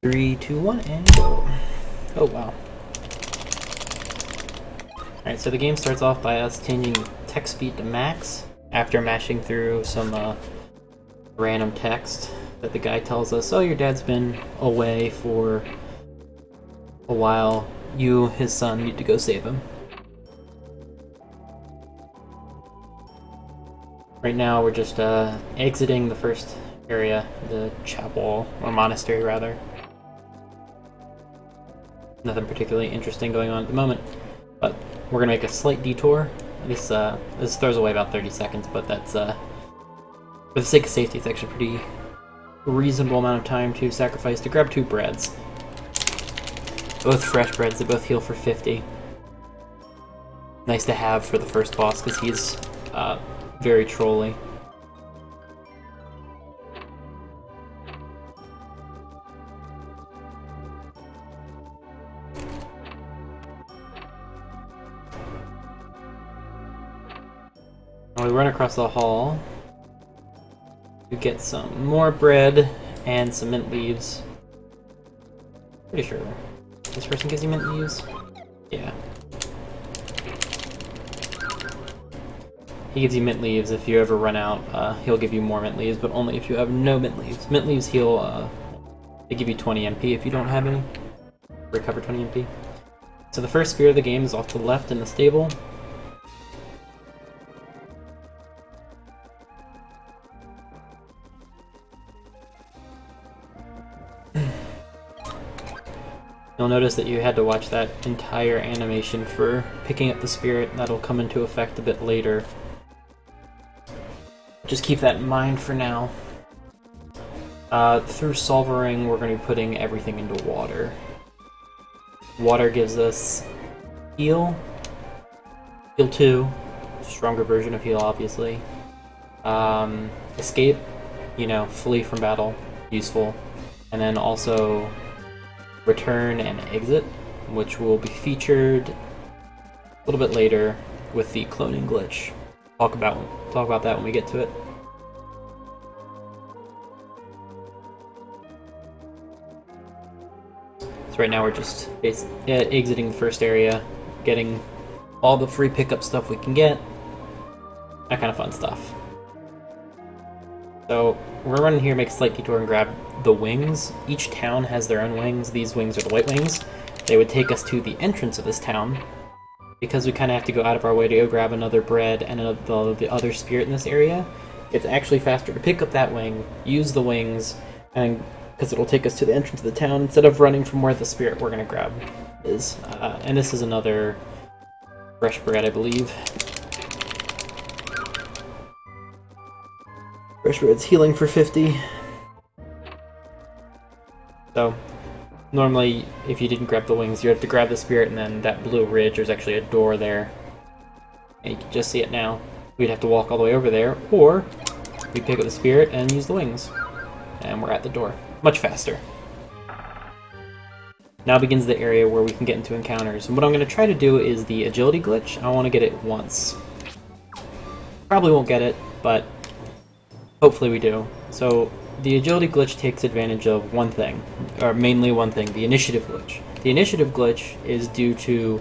3, 2, 1, and go. Oh, wow. Alright, so the game starts off by us changing text speed to max after mashing through some random text that the guy tells us, oh, your dad's been away for a while. You, his son, need to go save him. Right now we're just exiting the first area, the chapel, or monastery rather. Nothing particularly interesting going on at the moment, but we're gonna make a slight detour. This throws away about 30 seconds, but that's for the sake of safety, it's actually a pretty reasonable amount of time to sacrifice to grab 2 breads. Both fresh breads, they both heal for 50. Nice to have for the first boss, because he's very trolly. We run across the hall. You get some more bread and some mint leaves. Pretty sure this person gives you mint leaves. Yeah. He gives you mint leaves. If you ever run out, he'll give you more mint leaves, but only if you have no mint leaves. Mint leaves heal, they give you 20 MP if you don't have any. Recover 20 MP. So the first spear of the game is off to the left in the stable. You'll notice that you had to watch that entire animation for picking up the spirit. That'll come into effect a bit later. Just keep that in mind for now. Through Solvering, we're going to be putting everything into water. Water gives us heal. Heal 2. Stronger version of heal, obviously. Escape. You know, flee from battle. Useful. And then also return and exit, which will be featured a little bit later with the cloning glitch. Talk about that when we get to it. So right now we're just exiting the first area, getting all the free pickup stuff we can get, that kind of fun stuff. So we're running here, make a slight detour and grab the wings. Each town has their own wings. These wings are the white wings. They would take us to the entrance of this town. Because we kind of have to go out of our way to go grab another bread and the other spirit in this area, it's actually faster to pick up that wing, use the wings, and because it'll take us to the entrance of the town instead of running from where the spirit we're going to grab is. And this is another fresh bread, I believe. Fresh bread's healing for 50. So, normally, if you didn't grab the wings, you have to grab the spirit, and then that blue ridge, there's actually a door there. And you can just see it now. We'd have to walk all the way over there, or we pick up the spirit and use the wings. And we're at the door. Much faster. Now begins the area where we can get into encounters. And what I'm going to try to do is the agility glitch. I want to get it once. Probably won't get it, but hopefully we do. So the agility glitch takes advantage of one thing, or mainly one thing, the initiative glitch. The initiative glitch is due to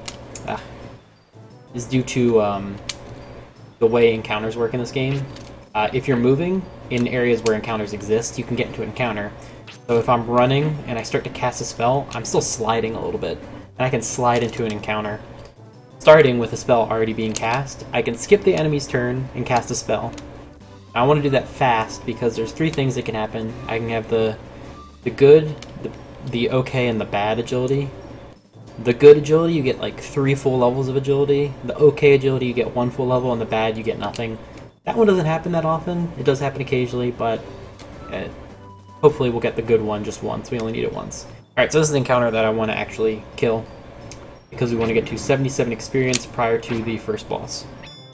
the way encounters work in this game. If you're moving in areas where encounters exist, you can get into an encounter. So if I'm running and I start to cast a spell, I'm still sliding a little bit, and I can slide into an encounter. Starting with a spell already being cast, I can skip the enemy's turn and cast a spell. I want to do that fast because there's 3 things that can happen. I can have the good, the okay, and the bad agility. The good agility, you get like 3 full levels of agility. The okay agility, you get 1 full level, and the bad, you get nothing. That one doesn't happen that often. It does happen occasionally, but hopefully we'll get the good one just once. We only need it once. Alright, so this is the encounter that I want to actually kill, because we want to get to 77 experience prior to the first boss.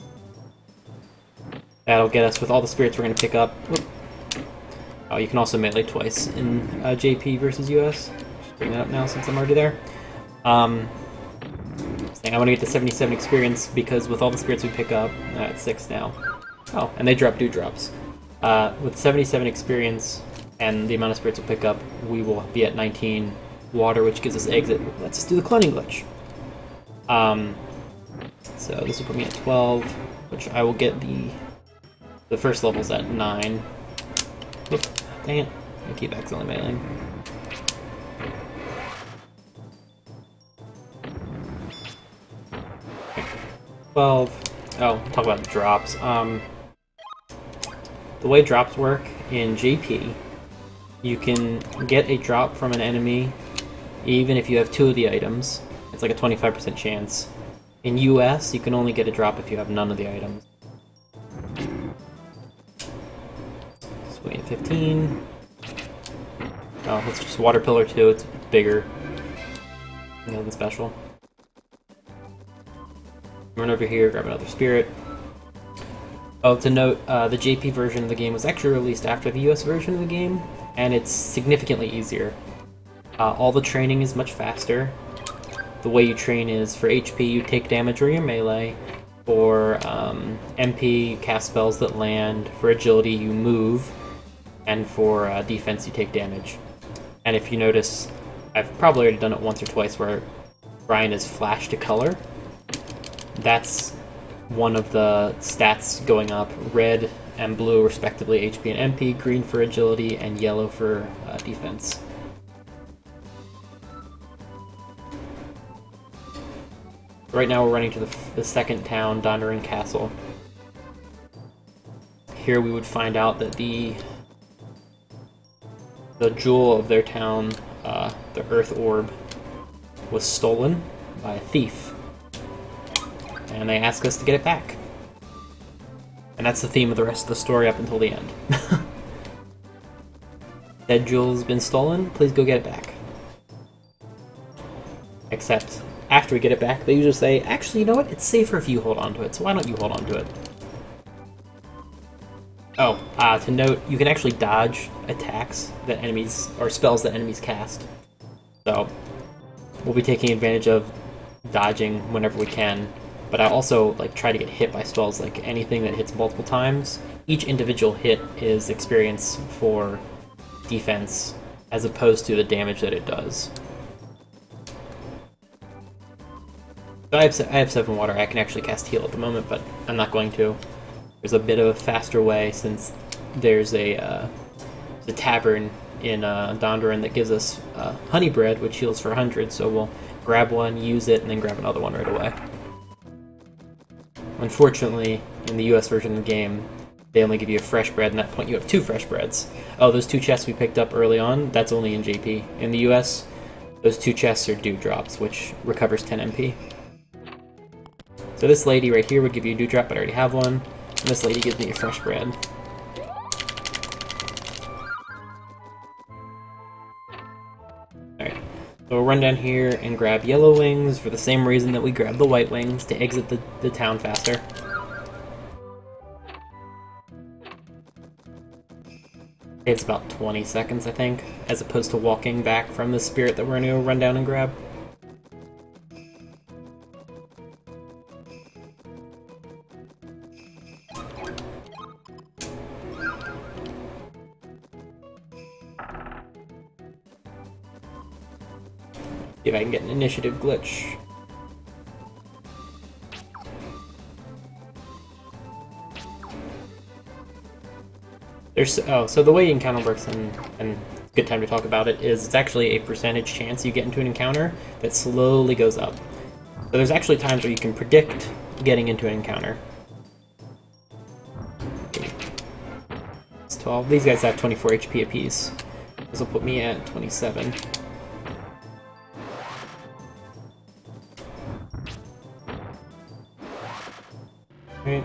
That'll get us with all the spirits we're going to pick up. Whoop. Oh, you can also melee twice in JP versus US. Just bring that up now since I'm already there. I want to get to 77 experience because with all the spirits we pick up, at 6 now. Oh, and they drop dewdrops. With 77 experience, and the amount of spirits we'll pick up, we will be at 19 water, which gives us exit. Let's just do the cloning glitch. So this will put me at 12, which I will get the first level's at 9. Oop, dang it. I keep accidentally mailing. Okay. 12. Oh, talk about drops. The way drops work in JP, you can get a drop from an enemy even if you have 2 of the items. It's like a 25% chance. In US, you can only get a drop if you have none of the items. Swing at 15. Oh, it's just Water Pillar 2, it's bigger. Nothing special. Run over here, grab another spirit. Oh, to note, the JP version of the game was actually released after the US version of the game, and it's significantly easier. All the training is much faster. The way you train is, for HP, you take damage or your melee. For MP, you cast spells that land. For agility, you move. And for defense, you take damage. And if you notice, I've probably already done it once or twice where Brian is flashed to color. That's one of the stats going up. Red and blue, respectively, HP and MP. Green for agility, and yellow for defense. Right now we're running to the second town, Dondoran Castle. Here we would find out that the jewel of their town, the Earth Orb, was stolen by a thief. And they ask us to get it back. And that's the theme of the rest of the story up until the end. That jewel's been stolen, please go get it back. Except, after we get it back, they usually say, actually, you know what, it's safer if you hold on to it, so why don't you hold on to it? Oh, to note, you can actually dodge attacks that enemies, or spells that enemies cast. So, we'll be taking advantage of dodging whenever we can, but I also try to get hit by spells, like anything that hits multiple times. Each individual hit is experience for defense, as opposed to the damage that it does. So I have 7 water, I can actually cast heal at the moment, but I'm not going to. There's a bit of a faster way, since there's a tavern in Dondoran that gives us honey bread, which heals for 100, so we'll grab one, use it, and then grab another one right away. Unfortunately, in the US version of the game, they only give you a fresh bread, and at that point you have 2 fresh breads. Oh, those 2 chests we picked up early on, that's only in JP. In the US, those 2 chests are dewdrops, which recovers 10 MP. So this lady right here would give you a dewdrop, but I already have one. And this lady gives me a fresh bread. Alright, so we'll run down here and grab yellow wings for the same reason that we grabbed the white wings, to exit the town faster. It's about 20 seconds, I think, as opposed to walking back from the spirit that we're going to run down and grab. See if I can get an initiative glitch. So the way encounter works, and good time to talk about it, is it's actually a percentage chance you get into an encounter that slowly goes up. So there's actually times where you can predict getting into an encounter. It's 12. These guys have 24 HP apiece. This will put me at 27. Right.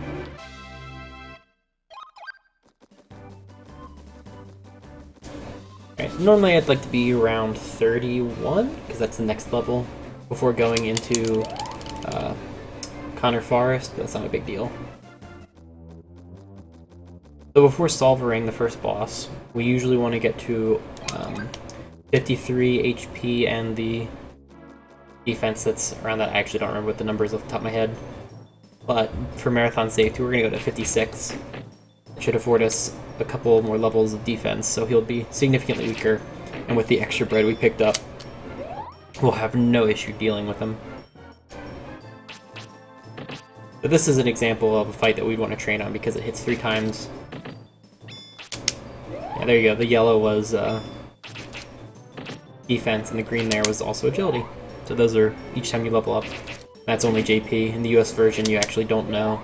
Alright, normally I'd like to be around 31, because that's the next level, before going into Connor Forest, but that's not a big deal. So before solvering the first boss, we usually want to get to 53 HP and the defense that's around that. I actually don't remember what the number is off the top of my head. But for marathon safety, we're going to go to 56. It should afford us a couple more levels of defense, so he'll be significantly weaker. And with the extra bread we picked up, we'll have no issue dealing with him. But this is an example of a fight that we'd want to train on because it hits 3 times. Yeah, there you go. The yellow was defense, and the green there was also agility. So those are each time you level up. That's only JP. In the US version, you actually don't know.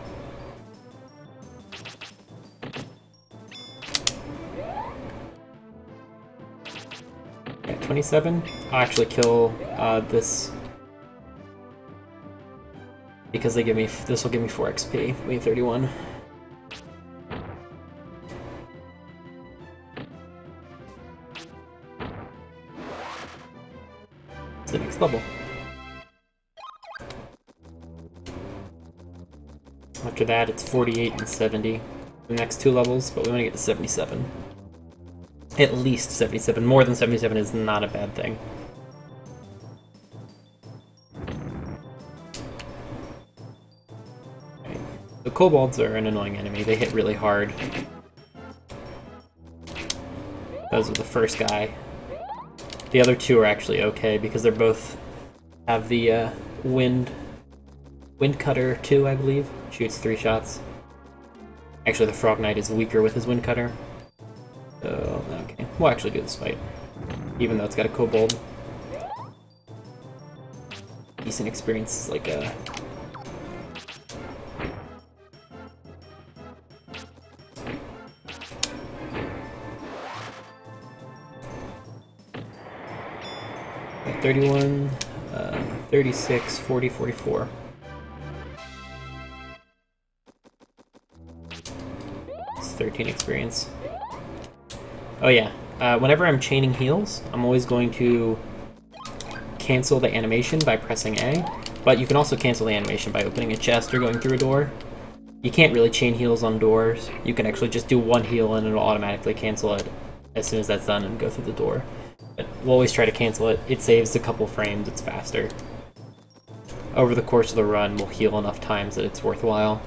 At 27, I'll actually kill this because they give me. This will give me 4 XP. We have 31. It's the next level. After that, it's 48 and 70. The next 2 levels, but we want to get to 77. At least 77. More than 77 is not a bad thing. Okay. The kobolds are an annoying enemy. They hit really hard. Those are the first guy. The other 2 are actually okay because they're both have the wind cutter 2, I believe. Shoots 3 shots. Actually, the Frog Knight is weaker with his wind cutter. So, okay. We'll actually do this fight. Even though it's got a kobold. Decent experience is like a... Got 31, 36, 40, 44. It's 13 experience. Oh yeah, whenever I'm chaining heals, I'm always going to cancel the animation by pressing A, but you can also cancel the animation by opening a chest or going through a door. You can't really chain heals on doors. You can actually just do 1 heal and it'll automatically cancel it as soon as that's done and go through the door. But we'll always try to cancel it. It saves a couple frames, it's faster. Over the course of the run, we'll heal enough times that it's worthwhile.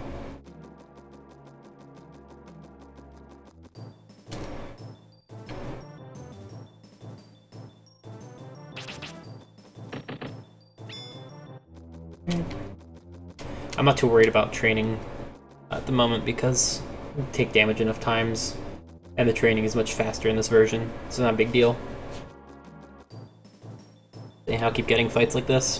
I'm not too worried about training at the moment because we take damage enough times, and the training is much faster in this version, so it's not a big deal. See how I keep getting fights like this?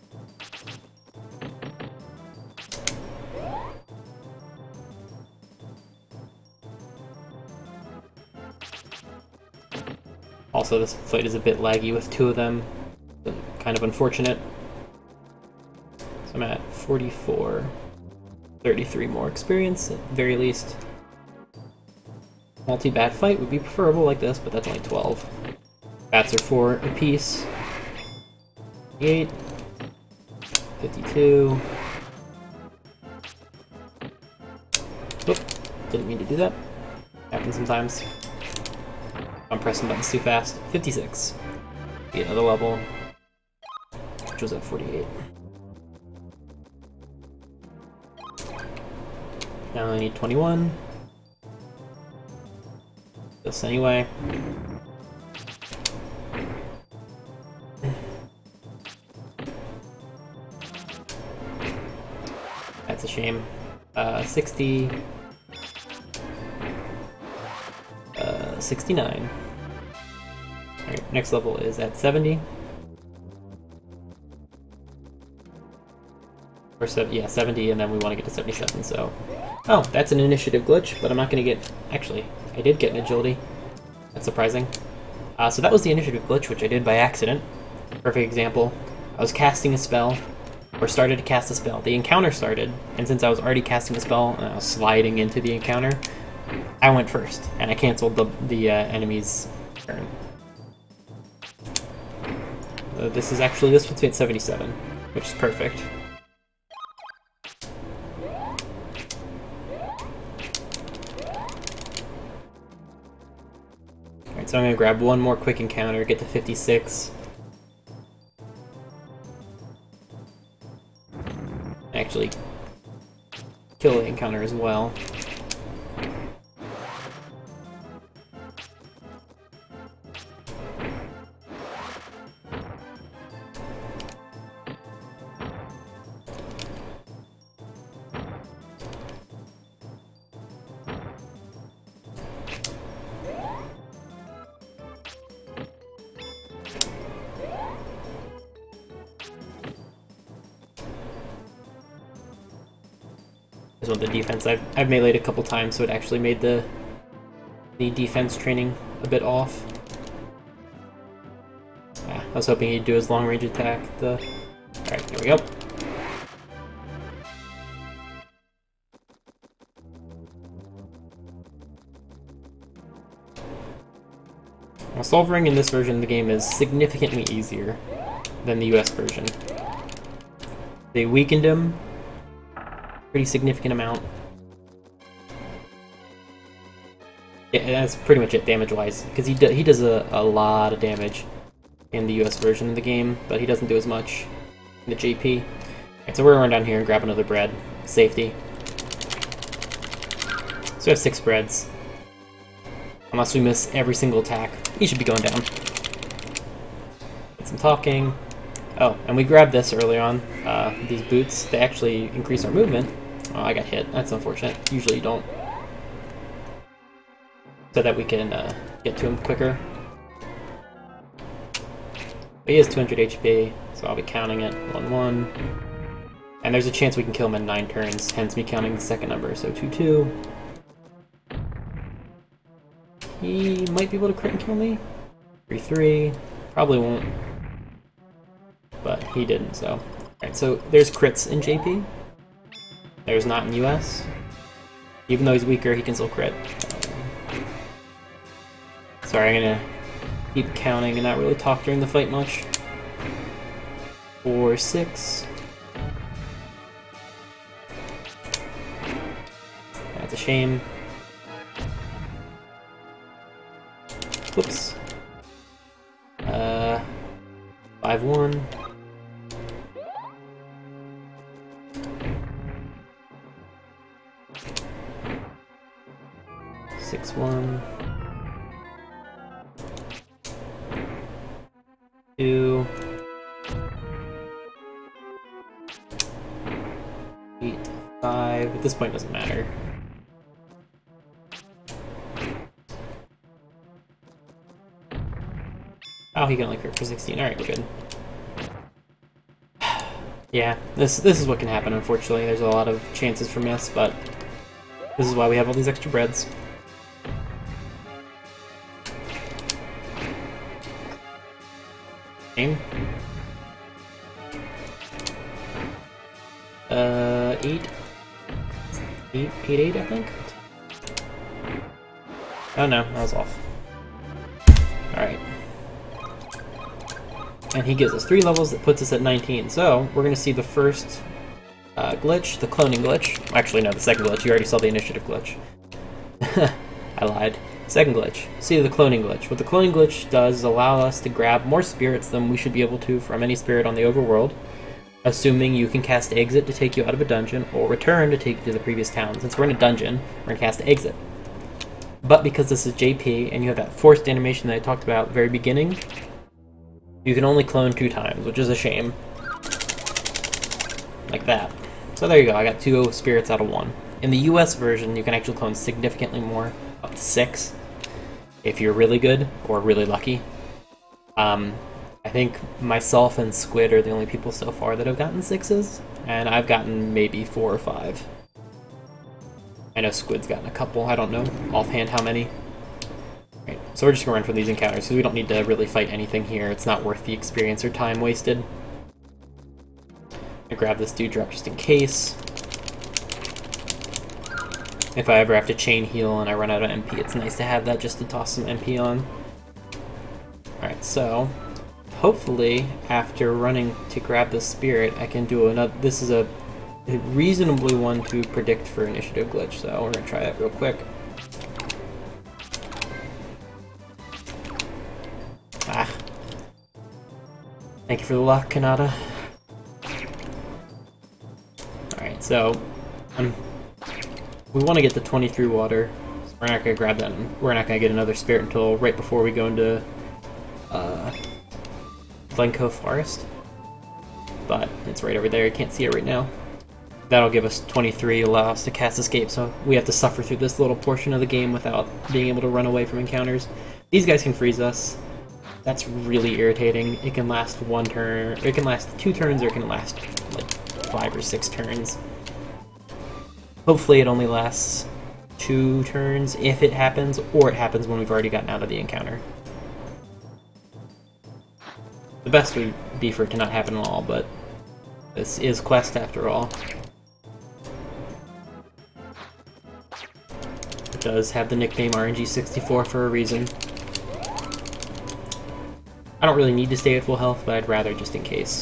Also, this fight is a bit laggy with 2 of them, kind of unfortunate. So I'm at 44, 33 more experience at the very least. Multi-bat fight would be preferable like this, but that's only 12. Bats are 4 apiece. 58, 52. Oop, didn't mean to do that. Happens sometimes. I'm pressing buttons too fast. 56. Get another level, which was at 48. Now I need 21. This anyway. That's a shame. 60. 69. Alright, next level is at 70. Or yeah, 70, and then we want to get to 77, so... Oh, that's an initiative glitch, but I'm not going to get... Actually, I did get an agility. That's surprising. So that was the initiative glitch, which I did by accident. Perfect example. I was casting a spell, or started to cast a spell. The encounter started, and since I was already casting a spell, and I was sliding into the encounter, I went first, and I canceled the enemy's turn. This puts me at 77, which is perfect. Alright, so I'm going to grab one more quick encounter, get to 56. Actually, kill the encounter as well. This one, the defense. I've meleeed a couple times, so it actually made the defense training a bit off. Yeah, I was hoping he'd do his long range attack. Alright, there we go. Now, solvering in this version of the game is significantly easier than the US version. They weakened him pretty significant amount. Yeah, that's pretty much it damage-wise, because he does a lot of damage in the US version of the game, but he doesn't do as much in the JP. Alright, so we're gonna run down here and grab another bread. Safety. So we have 6 breads. Unless we miss every single attack, he should be going down. Get some talking. Oh, and we grabbed this early on. These boots, they actually increase our movement. Oh, I got hit. That's unfortunate. Usually you don't. So that we can get to him quicker. But he has 200 HP, so I'll be counting it. 1-1. And there's a chance we can kill him in 9 turns, hence me counting the second number. So 2-2. He might be able to crit and kill me. 3-3. Probably won't. But he didn't, so. Alright, so there's crits in JP. There's not in US. Even though he's weaker, he can still crit. Sorry, I'm gonna keep counting and not really talk during the fight much. 4-6. That's a shame. Whoops. 5-1. Six one. 2. 8, 5. At this point, it doesn't matter. Oh, he can only crit for 16. Alright, we're good. Yeah, this is what can happen, unfortunately. There's a lot of chances for miss, but this is why we have all these extra breads. Game. 8, I think? Oh no, that was off. Alright. And he gives us 3 levels, that puts us at 19. So, we're going to see the first glitch, the cloning glitch. Actually, no, the second glitch. You already saw the initiative glitch. I lied. Second glitch. See the cloning glitch. What the cloning glitch does is allow us to grab more spirits than we should be able to from any spirit on the overworld, assuming you can cast Exit to take you out of a dungeon, or Return to take you to the previous town. Since we're in a dungeon, we're going to cast Exit. But because this is JP, and you have that forced animation that I talked about at the very beginning, you can only clone 2 times, which is a shame. Like that. So there you go, I got 2 spirits out of 1. In the US version, you can actually clone significantly more, up to 6, if you're really good, or really lucky. I think myself and Squid are the only people so far that have gotten 6s, and I've gotten maybe 4 or 5. I know Squid's gotten a couple, I don't know offhand how many. Right, so we're just gonna run from these encounters, because we don't need to really fight anything here. It's not worth the experience or time wasted. I grab this dewdrop just in case. If I ever have to chain heal and I run out of MP, it's nice to have that just to toss some MP on. Alright, so hopefully after running to grab the spirit, I can do another. This is a reasonably one to predict for initiative glitch, so we're gonna try that real quick. Ah. Thank you for the luck, Kanata. Alright, so we want to get the 23 water, so we're not going to grab that, and we're not going to get another spirit until right before we go into Glencoe Forest. But it's right over there, you can't see it right now. That'll give us 23, allow us to cast Escape, so we have to suffer through this little portion of the game without being able to run away from encounters. These guys can freeze us. That's really irritating. It can last 1 turn, it can last 2 turns, or it can last like 5 or 6 turns. Hopefully it only lasts 2 turns if it happens, or it happens when we've already gotten out of the encounter. The best would be for it to not happen at all, but this is Quest after all. It does have the nickname RNG64 for a reason. I don't really need to stay at full health, but I'd rather just in case.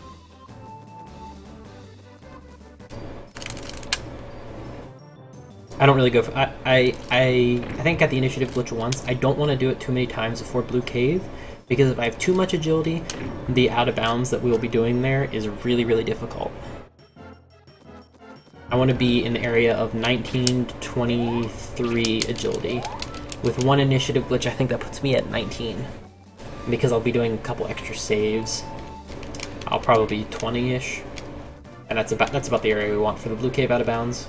I don't really go for... I think I got the initiative glitch once. I don't want to do it too many times before Blue Cave, because if I have too much agility, the out of bounds that we will be doing there is really, really difficult. I want to be in the area of 19 to 23 agility. With 1 initiative glitch, I think that puts me at 19. Because I'll be doing a couple extra saves, I'll probably be 20-ish. And that's about the area we want for the Blue Cave out of bounds.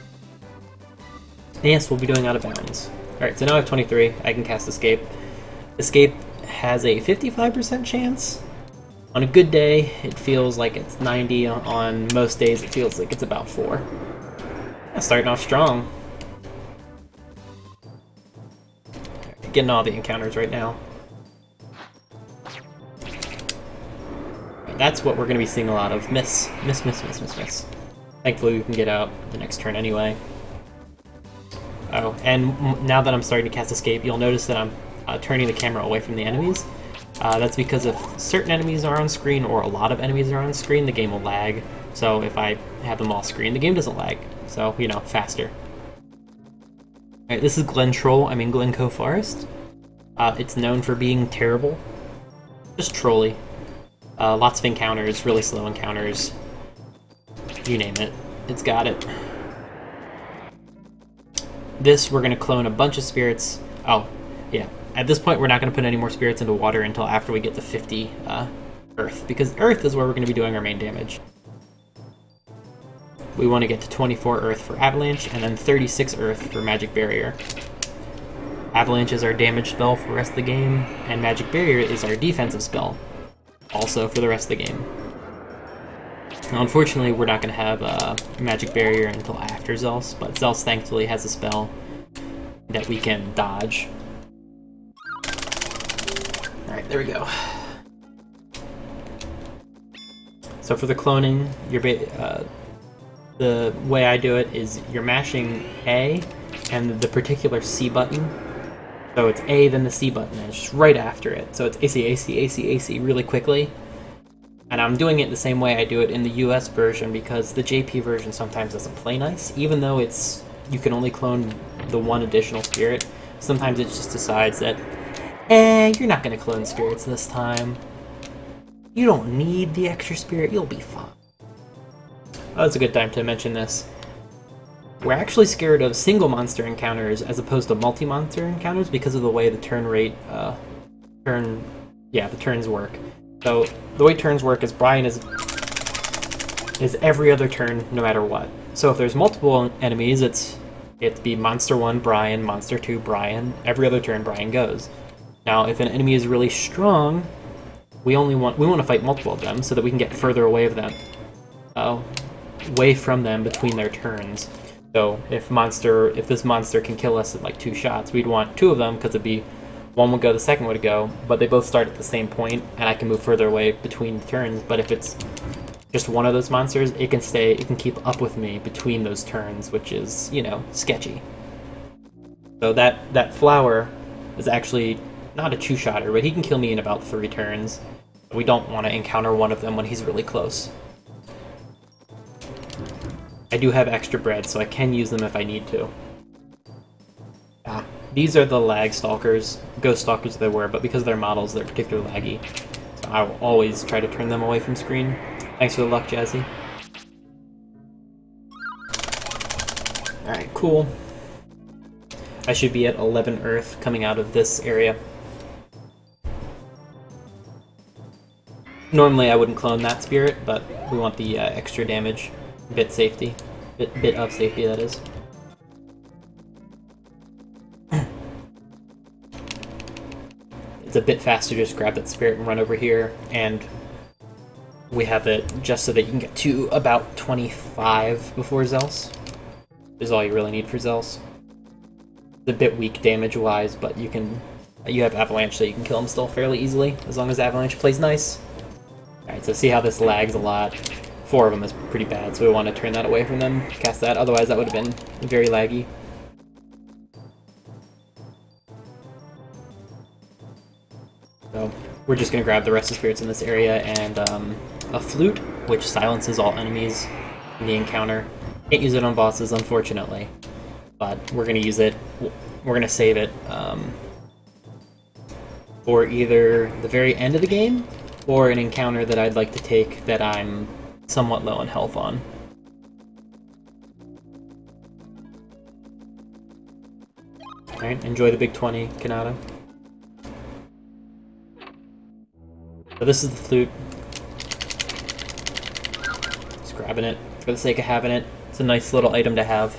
Yes, we'll be doing out of bounds. Alright, so now I have 23. I can cast Escape. Escape has a 55% chance. On a good day, it feels like it's 90. On most days, it feels like it's about 4. Starting off strong. Getting all the encounters right now. That's what we're going to be seeing a lot of. Miss. Miss, miss, miss, miss, miss. Thankfully, we can get out the next turn anyway. Oh, and now that I'm starting to cast Escape, you'll notice that I'm turning the camera away from the enemies. That's because if certain enemies are on screen, or a lot of enemies are on screen, the game will lag. So if I have them off screen, the game doesn't lag. So, you know, faster. Alright, this is Glencoe Forest. It's known for being terrible. Just trolly. Lots of encounters, really slow encounters. You name it. It's got it. This, we're going to clone a bunch of spirits. Oh, yeah. At this point, we're not going to put any more spirits into water until after we get to 50 Earth, because Earth is where we're going to be doing our main damage. We want to get to 24 Earth for Avalanche, and then 36 Earth for Magic Barrier. Avalanche is our damage spell for the rest of the game, and Magic Barrier is our defensive spell, also for the rest of the game. Now, unfortunately, we're not going to have Magic Barrier until after Zeus, but Zeus thankfully has a spell that we can dodge. Alright, there we go. So for the cloning, the way I do it is you're mashing A and the particular C button. So it's A, then the C button, and it's just right after it. So it's AC, AC, AC, AC really quickly. And I'm doing it the same way I do it in the US version, because the JP version sometimes doesn't play nice. Even though you can only clone the 1 additional spirit, sometimes it just decides that, you're not going to clone spirits this time. You don't need the extra spirit, you'll be fine. Oh, that's a good time to mention this. We're actually scared of single monster encounters as opposed to multi-monster encounters because of the way the turn rate, the turns work. So the way turns work is Brian is every other turn no matter what. So if there's multiple enemies, it'd be Monster 1, Brian, Monster 2, Brian. Every other turn, Brian goes. Now, if an enemy is really strong, we want to fight multiple of them so that we can get further away from them between their turns. So if this monster can kill us in like 2 shots, we'd want 2 of them because it'd be one would go, the second would go, but they both start at the same point, and I can move further away between turns. But if it's just one of those monsters, it can keep up with me between those turns, which is, you know, sketchy. So that flower is actually not a 2-shotter, but he can kill me in about 3 turns. We don't want to encounter one of them when he's really close. I do have extra bread, so I can use them if I need to. These are the lag stalkers, ghost stalkers they were, but because they're models, they're particularly laggy. So I will always try to turn them away from screen. Thanks for the luck, Jazzy. Alright, cool. I should be at 11 Earth coming out of this area. Normally I wouldn't clone that spirit, but we want the extra damage. Bit of safety, that is. It's a bit faster to just grab that spirit and run over here, and we have it just so that you can get to about 25 before Zeus. is all you really need for Zealous. It's a bit weak damage-wise, but you have Avalanche, so you can kill him still fairly easily, as long as Avalanche plays nice. Alright, so see how this lags a lot. 4 of them is pretty bad, so we want to turn that away from them, cast that, otherwise that would have been very laggy. So we're just going to grab the rest of spirits in this area, and a flute, which silences all enemies in the encounter. Can't use it on bosses, unfortunately, but we're going to use it, we're going to save it for either the very end of the game, or an encounter that I'd like to take that I'm somewhat low on health on. Alright, enjoy the big 20, Kanata. So this is the flute. Just grabbing it for the sake of having it. It's a nice little item to have.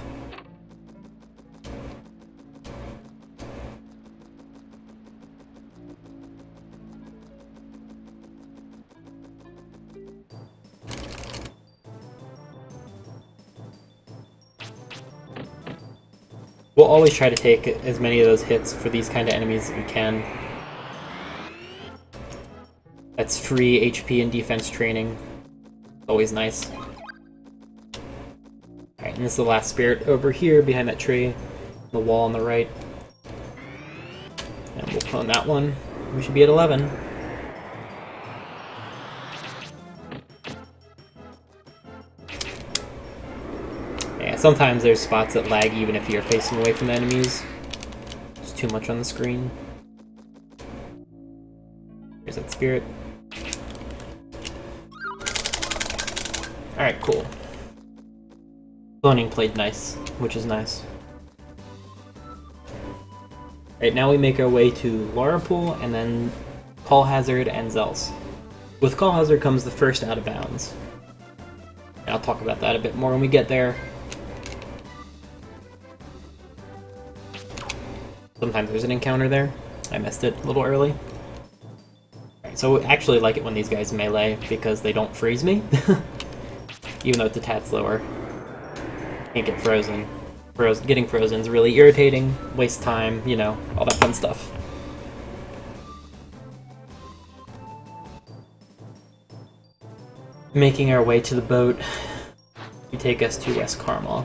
We'll always try to take as many of those hits for these kind of enemies as we can. That's free HP and defense training. Always nice. Alright, and this is the last spirit over here behind that tree. The wall on the right. And we'll clone that one. We should be at 11. Yeah, sometimes there's spots that lag even if you're facing away from the enemies. There's too much on the screen. Here's that spirit. Alright, cool. Cloning played nice, which is nice. Alright, now we make our way to Larapool, and then Call Hazard and Zealous. With Call Hazard comes the first out of bounds. And I'll talk about that a bit more when we get there. Sometimes there's an encounter there. I missed it a little early. Alright, so I actually like it when these guys melee, because they don't freeze me. Even though it's a tad slower. Can't get frozen. Getting frozen is really irritating, waste time, you know, all that fun stuff. Making our way to the boat, we take us to West Carmel.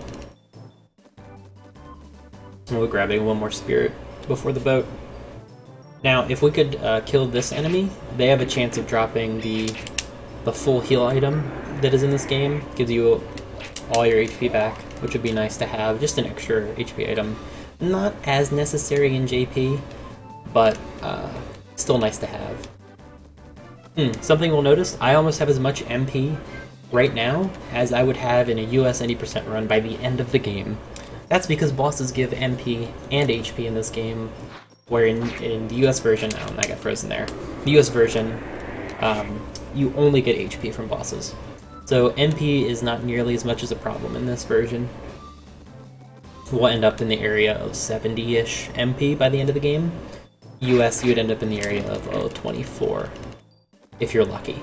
And we're grabbing one more spirit before the boat. Now, if we could kill this enemy, they have a chance of dropping the full heal item that is in this game. Gives you all your HP back, which would be nice to have. Just an extra HP item. Not as necessary in JP, but still nice to have. Something we'll notice, I almost have as much MP right now as I would have in a US 90% run by the end of the game. That's because bosses give MP and HP in this game, where in the US version, oh, I got frozen there. The US version, you only get HP from bosses. So MP is not nearly as much as a problem in this version. We'll end up in the area of 70-ish MP by the end of the game. US, you would end up in the area of 24, if you're lucky.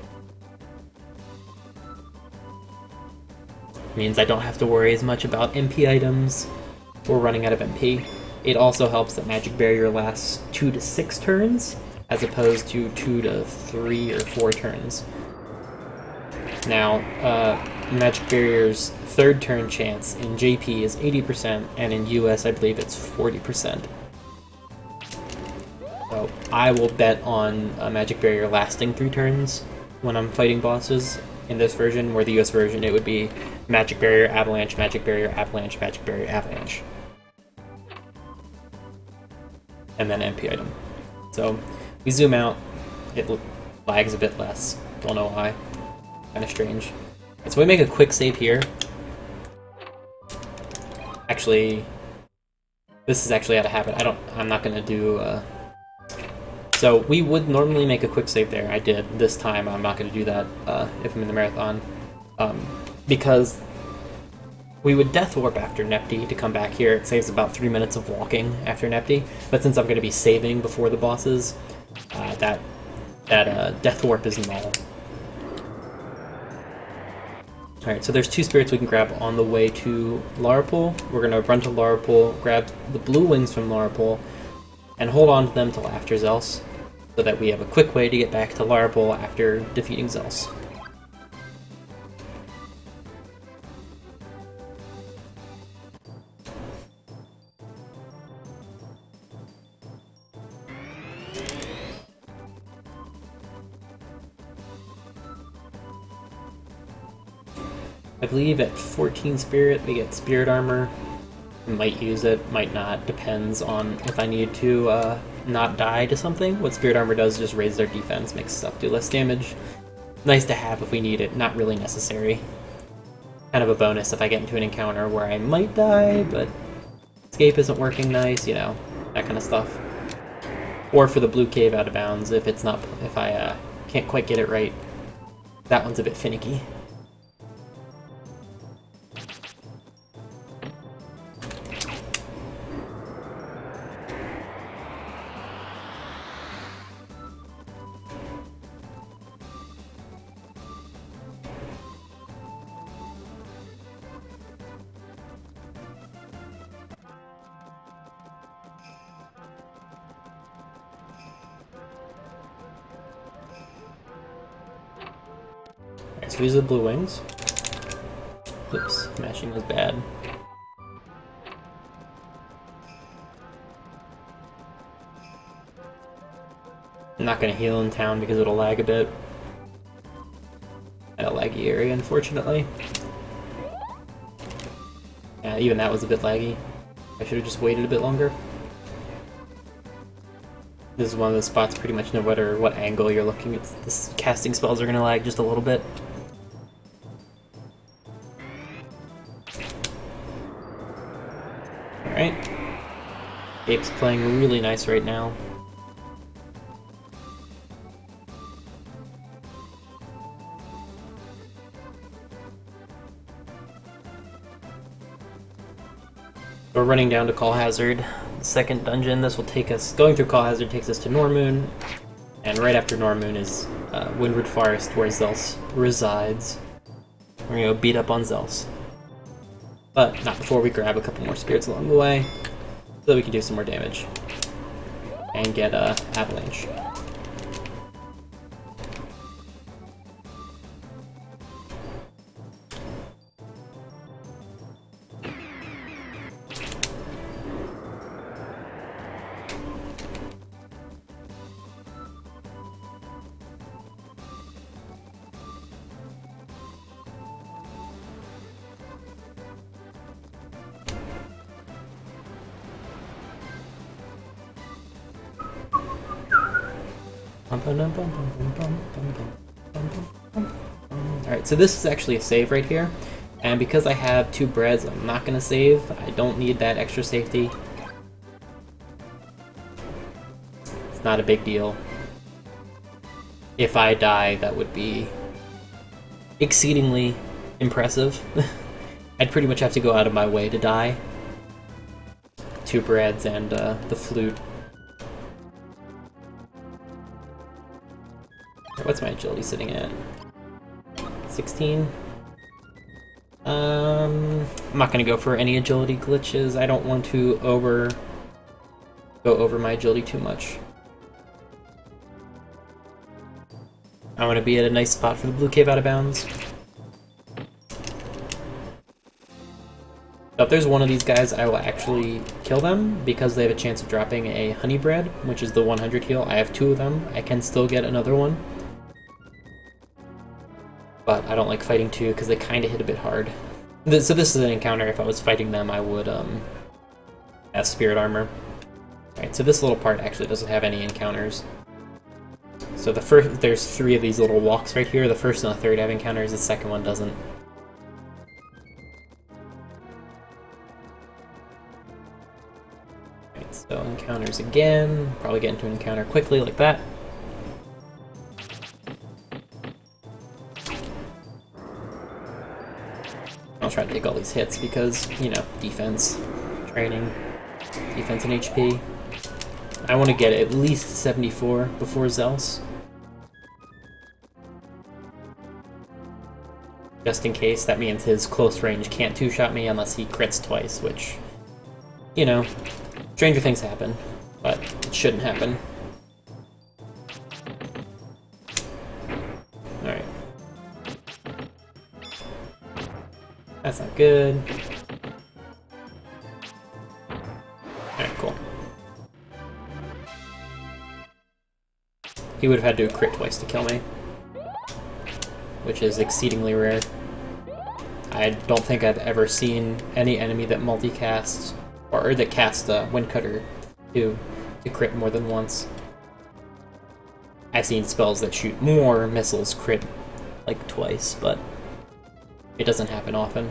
Means I don't have to worry as much about MP items or running out of MP. It also helps that Magic Barrier lasts 2 to 6 turns, as opposed to 2 to 3 or 4 turns. Now, Magic Barrier's third turn chance in JP is 80%, and in US I believe it's 40%. So I will bet on a Magic Barrier lasting 3 turns when I'm fighting bosses in this version, where the US version it would be Magic Barrier, Avalanche, Magic Barrier, Avalanche, Magic Barrier, Avalanche. And then MP item. So we zoom out, it lags a bit less. Don't know why. Kind of strange. Right, so we make a quick save here. Actually, this is actually out of habit. I'm not gonna do. So we would normally make a quick save there. I did this time. I'm not gonna do that if I'm in the marathon, because we would Death Warp after Nepti to come back here. It saves about 3 minutes of walking after Nepti, but since I'm going to be saving before the bosses, that Death Warp is null. Alright, so there's 2 spirits we can grab on the way to Larapul. We're going to run to Larapul, grab the blue wings from Larapul, and hold on to them till after Zels, so that we have a quick way to get back to Larapul after defeating Zels. I believe at 14 spirit we get spirit armor. Might use it, might not, depends on if I need to not die to something. What spirit armor does is just raise their defense, makes stuff do less damage. Nice to have if we need it, not really necessary. Kind of a bonus if I get into an encounter where I might die, but escape isn't working nice, you know, that kind of stuff. Or for the blue cave out of bounds if I can't quite get it right. That one's a bit finicky. So these are the blue wings. Oops, mashing was bad. I'm not going to heal in town because it'll lag a bit. At a laggy area, unfortunately. Yeah, even that was a bit laggy. I should have just waited a bit longer. This is one of the spots pretty much no matter what angle you're looking at, this casting spells are going to lag just a little bit. Alright. Ape's playing really nice right now. We're running down to Call Hazard, second dungeon. This will take us, going through Call Hazard takes us to Normoon, and right after Normoon is Windward Forest, where Zels resides. We're gonna go beat up on Zels. But not before we grab a couple more spirits along the way, so that we can do some more damage. And get Avalanche. Alright, so this is actually a save right here, and because I have 2 breads, I'm not going to save. I don't need that extra safety. It's not a big deal. If I die, that would be exceedingly impressive. I'd pretty much have to go out of my way to die. 2 breads and the flute. What's my agility sitting at? 16? I'm not going to go for any agility glitches. I don't want to go over my agility too much. I want to be at a nice spot for the blue cave out of bounds. So if there's one of these guys, I will actually kill them because they have a chance of dropping a honey bread, which is the 100 heal. I have 2 of them. I can still get another one. But I don't like fighting 2 because they kind of hit a bit hard. So this is an encounter. If I was fighting them, I would have spirit armor. Alright, so this little part actually doesn't have any encounters. So there's 3 of these little walks right here. The first and the third have encounters, the second one doesn't. Alright, so encounters again. Probably get into an encounter quickly like that. I'll try to take all these hits because, you know, defense, training, defense and HP. I want to get at least 74 before Zels. just in case. That means his close range can't two-shot me unless he crits twice, which, you know, stranger things happen, but it shouldn't happen. Alright. That's not good. Alright, cool. He would have had to crit twice to kill me, which is exceedingly rare. I don't think I've ever seen any enemy that multicasts, or that casts Windcutter to crit more than once. I've seen spells that shoot more missiles crit like twice, but it doesn't happen often.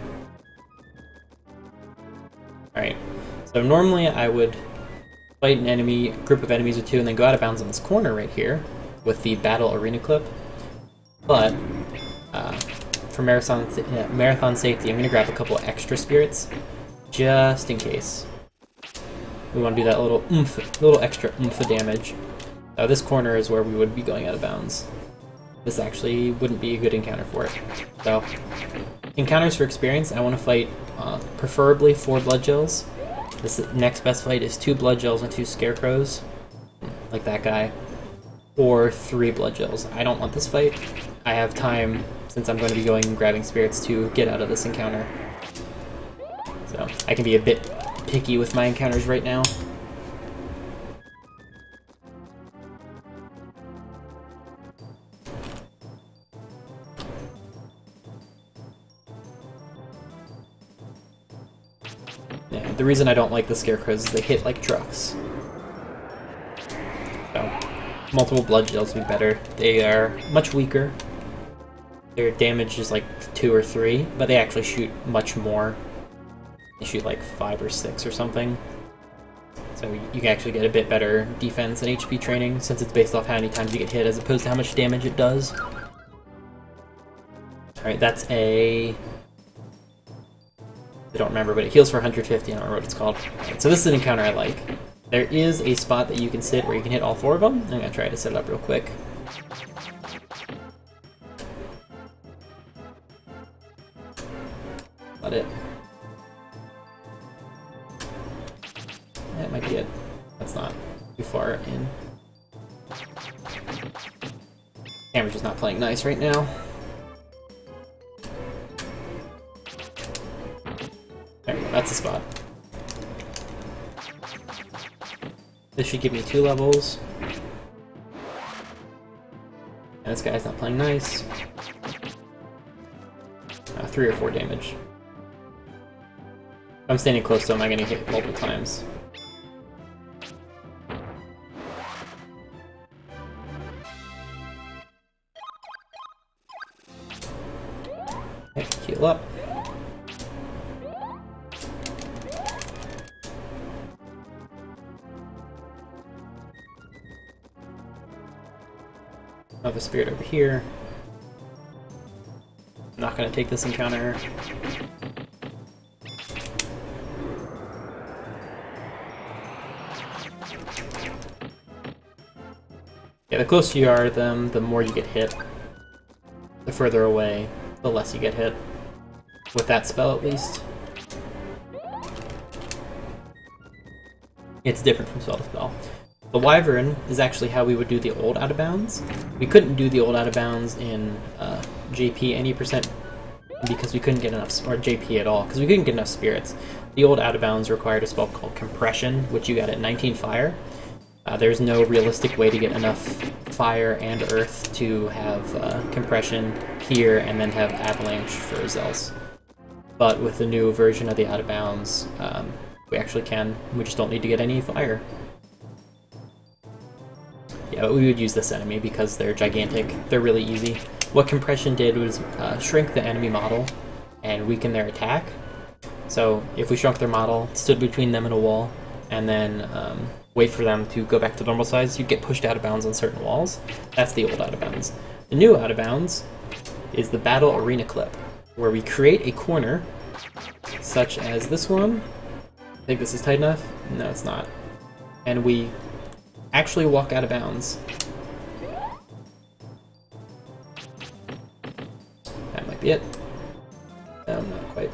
Alright, so normally I would fight an enemy, a group of enemies or two, and then go out of bounds on this corner right here with the Battle Arena clip. But for marathon safety, I'm going to grab a couple extra spirits, just in case. We want to do that little extra oomph of damage. This corner is where we would be going out of bounds. This actually wouldn't be a good encounter for it. So, encounters for experience, I want to fight preferably 4 blood gels. This next best fight is 2 blood gels and 2 scarecrows, like that guy, or 3 blood gels. I don't want this fight. I have time, since I'm going to be going and grabbing spirits, to get out of this encounter. So, I can be a bit picky with my encounters right now. Yeah, the reason I don't like the scarecrows is they hit like trucks. So, multiple blood gels would be better. They are much weaker. Their damage is like 2 or 3, but they actually shoot much more. They shoot like 5 or 6 or something. So you can actually get a bit better defense and HP training, since it's based off how many times you get hit as opposed to how much damage it does. Alright, that's a... I don't remember, but it heals for 150, I don't remember what it's called. Right, so this is an encounter I like. There is a spot that you can sit where you can hit all 4 of them. I'm going to try to set it up real quick. Not it. That might be it. That's not too far in. Camera's just not playing nice right now. There we go, that's the spot. This should give me 2 levels. And this guy's not playing nice. 3 or 4 damage. If I'm standing close to him, I'm going to hit multiple times. Okay, heal up. Another spirit over here. I'm not going to take this encounter. Yeah, the closer you are to them, the more you get hit. The further away, the less you get hit. With that spell, at least. It's different from spell to spell. The Wyvern is actually how we would do the old out of bounds. We couldn't do the old out of bounds in JP any percent because we couldn't get enough, or JP at all, because we couldn't get enough spirits. The old out of bounds required a spell called Compression, which you got at 19 fire. There's no realistic way to get enough fire and earth to have compression here and then have avalanche for Zels. But with the new version of the out of bounds, we actually can. We just don't need to get any fire. Yeah, but we would use this enemy because they're gigantic. They're really easy. What compression did was shrink the enemy model and weaken their attack. So if we shrunk their model, stood between them and a wall, and then wait for them to go back to normal size, you'd get pushed out of bounds on certain walls. That's the old out of bounds. The new out of bounds is the Battle Arena clip, where we create a corner, such as this one. I think this is tight enough? No, it's not. And we actually walk out of bounds. That might be it. No, not quite.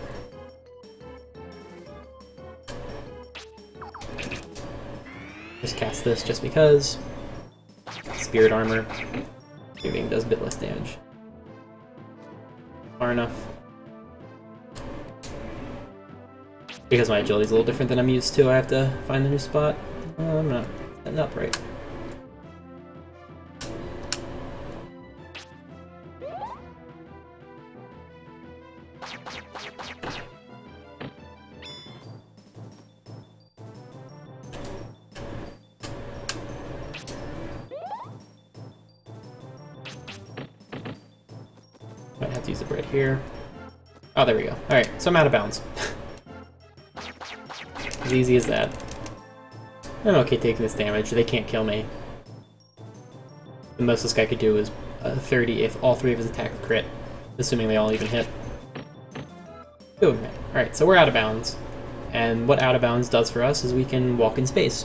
Just cast this just because. Spirit Armor. Shooting does a bit less damage. Far enough. Because my agility is a little different than I'm used to, I have to find the new spot. I'm not setting up right. Might have to use the bread here. Oh, there we go. Alright, so I'm out of bounds. As easy as that. I'm okay taking this damage. They can't kill me. The most this guy could do is 30 if all 3 of his attacks crit, assuming they all even hit. Boom. Alright, so we're out of bounds. And what out of bounds does for us is we can walk in space.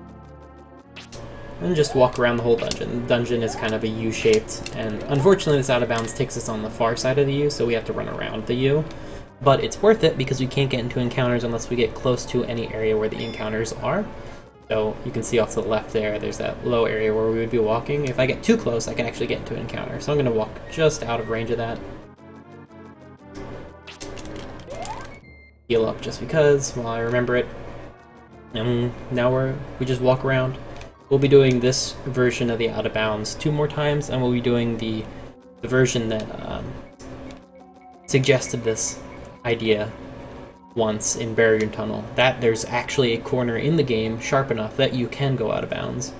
And just walk around the whole dungeon. The dungeon is kind of a U-shaped, and unfortunately this out of bounds takes us on the far side of the U, so we have to run around the U. But it's worth it because we can't get into encounters unless we get close to any area where the encounters are. So you can see off to the left there, there's that low area where we would be walking. If I get too close, I can actually get into an encounter. So I'm going to walk just out of range of that. Heal up just because, while I remember it. And now we just walk around. We'll be doing this version of the out of bounds 2 more times, and we'll be doing the version that suggested this idea once in Baragoon Tunnel, that there's actually a corner in the game sharp enough that you can go out of bounds.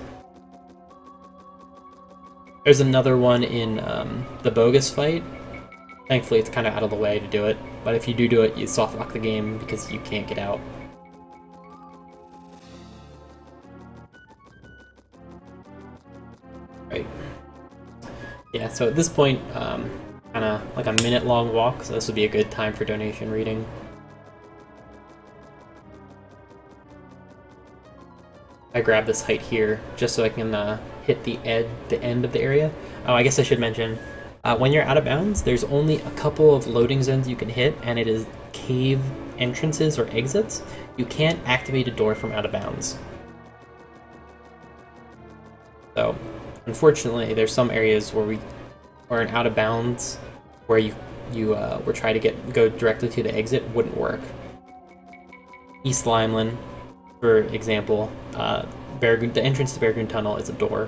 There's another one in the Bogus fight. Thankfully it's kind of out of the way to do it, but if you do it, you soft lock the game because you can't get out. Right. Yeah, so at this point, kind of like a minute-long walk, so this would be a good time for donation reading. I grab this height here just so I can hit the end of the area. Oh, I guess I should mention, when you're out of bounds, there's only a couple of loading zones you can hit, and it is cave entrances or exits. You can't activate a door from out of bounds. So, unfortunately, there's some areas where we are in out of bounds where you were trying to go directly to the exit wouldn't work. East Limeland, for example, the entrance to Baragoon Tunnel is a door.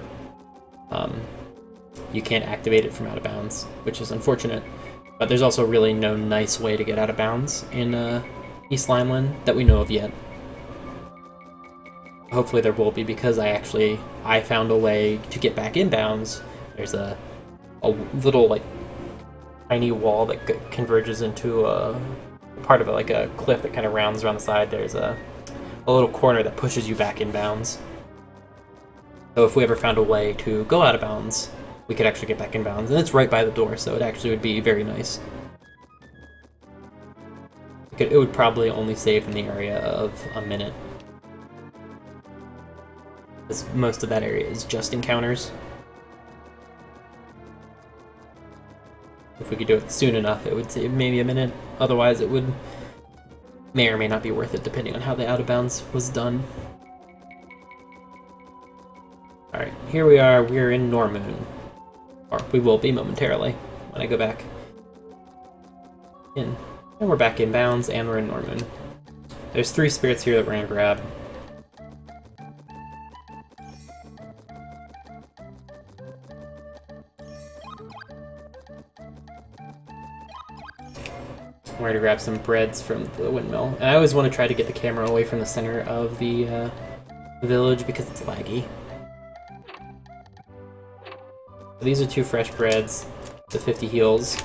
You can't activate it from out of bounds, which is unfortunate. But there's also really no nice way to get out of bounds in East Limeland that we know of yet. Hopefully there will be, because I found a way to get back in bounds. There's a little like tiny wall that converges into a part of it, like a cliff that kind of rounds around the side. There's a little corner that pushes you back in bounds. So if we ever found a way to go out of bounds, we could actually get back in bounds, and it's right by the door, so it actually would be very nice. It would probably only save in the area of a minute, because most of that area is just encounters. If we could do it soon enough, it would save maybe a minute. Otherwise, it would may or may not be worth it, depending on how the out of bounds was done. Alright, here we are. We're in Normoon. Or we will be momentarily when I go back in. And we're back in bounds, and we're in Normoon. There's 3 spirits here that we're gonna grab. We're gonna grab some breads from the windmill. And I always want to try to get the camera away from the center of the village because it's laggy. So these are 2 fresh breads, the 50 heals.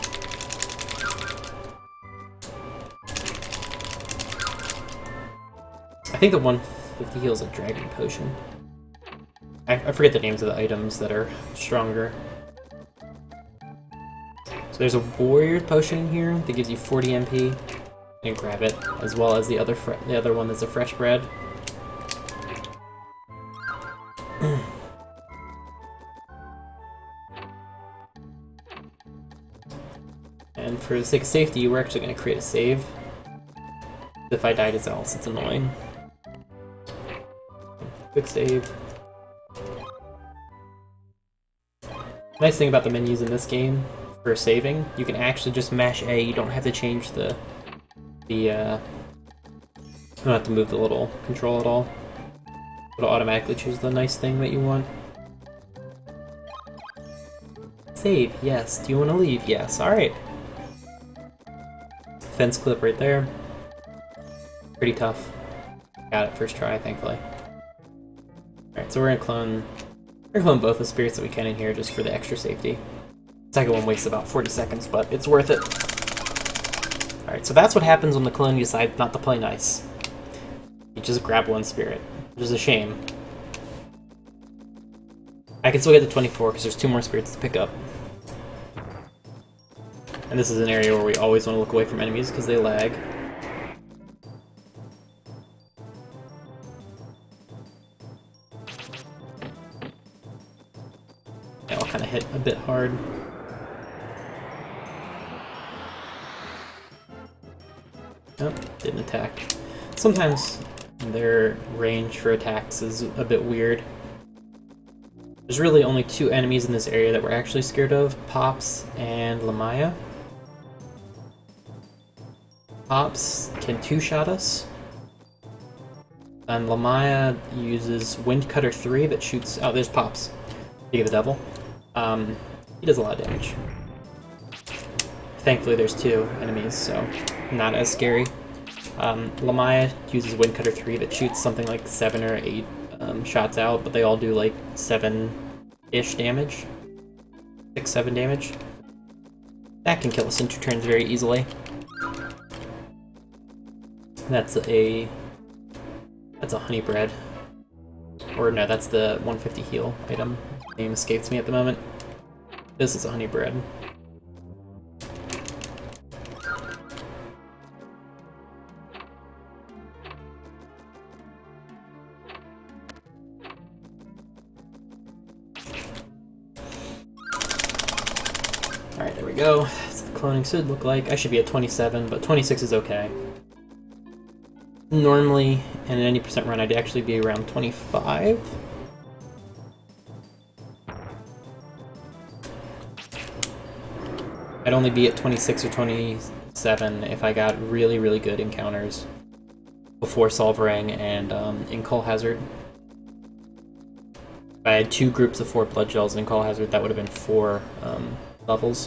I think the 150 heals a dragon potion. I forget the names of the items that are stronger. So there's a warrior potion in here that gives you 40 MP. And grab it, as well as the other one that's a fresh bread. And for the sake of safety, we're actually going to create a save. If I die to Zealous, it's annoying. Quick save. Nice thing about the menus in this game for saving, you can actually just mash A. You don't have to change you don't have to move the little control at all. It'll automatically choose the nice thing that you want. Save, yes. Do you want to leave? Yes. Alright. Fence clip right there. Pretty tough. Got it first try, thankfully. Alright, so we're gonna clone both the spirits that we can in here just for the extra safety. The second one wastes about 40 seconds, but it's worth it. Alright, so that's what happens when the clone decides not to play nice. You just grab one spirit, which is a shame. I can still get to 24 because there's 2 more spirits to pick up. And this is an area where we always want to look away from enemies because they lag. Yeah, I'll kind of hit a bit hard. Nope, didn't attack. Sometimes their range for attacks is a bit weird. There's really only 2 enemies in this area that we're actually scared of, Pops and Lamaya. Pops can 2-shot us, and Lamaya uses Windcutter 3 that shoots... Oh, there's Pops. Speaking of the devil. He does a lot of damage. Thankfully there's 2 enemies, so not as scary. Lamaya uses Windcutter 3 that shoots something like 7 or 8 shots out, but they all do like 7-ish damage. 6-7 damage. That can kill us in 2 turns very easily. That's a honey bread. Or no, that's the 150 heal item. Name escapes me at the moment. This is a honey bread. Alright, there we go. That's what the cloning should look like. I should be at 27, but 26 is okay. Normally, in an 80% run, I'd actually be around 25. I'd only be at 26 or 27 if I got really, really good encounters before Solvarang and in Cull Hazard. If I had 2 groups of 4 blood gels in Cull Hazard, that would have been 4 levels.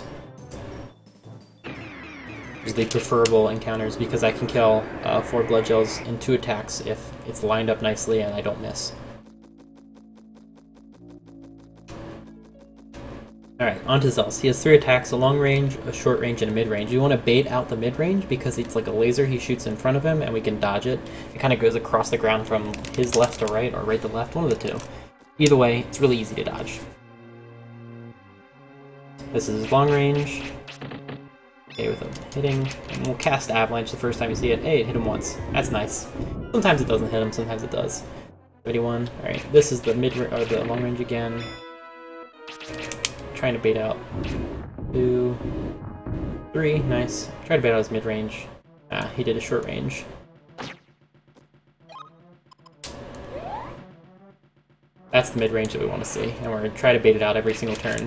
The preferable encounters because I can kill 4 blood gels in 2 attacks if it's lined up nicely and I don't miss. Alright, on to Zealous. He has 3 attacks, a long range, a short range, and a mid range. You want to bait out the mid range because it's like a laser he shoots in front of him and we can dodge it. It kind of goes across the ground from his left to right or right to left, one of the 2. Either way, it's really easy to dodge. This is long range. Okay, with him hitting, and we'll cast Avalanche the first time you see it. Hey, it hit him once. That's nice. Sometimes it doesn't hit him, sometimes it does. 71. Alright, this is the the long range again. Trying to bait out 2, 3, nice. Try to bait out his mid range. Ah, he did a short range. That's the mid range that we want to see, and we're going to try to bait it out every single turn.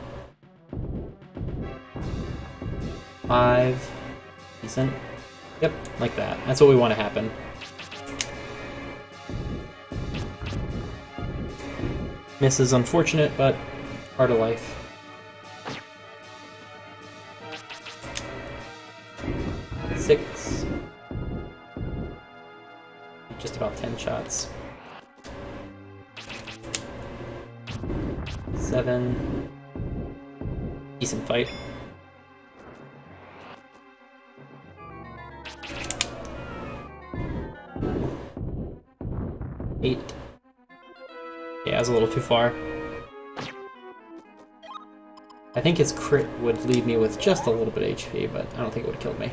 5. Decent. Yep, like that. That's what we want to happen. Miss is unfortunate, but part of life. Six. Just about 10 shots. 7. Decent fight. 8. Yeah, it was a little too far. I think his crit would leave me with just a little bit of HP, but I don't think it would have killed me.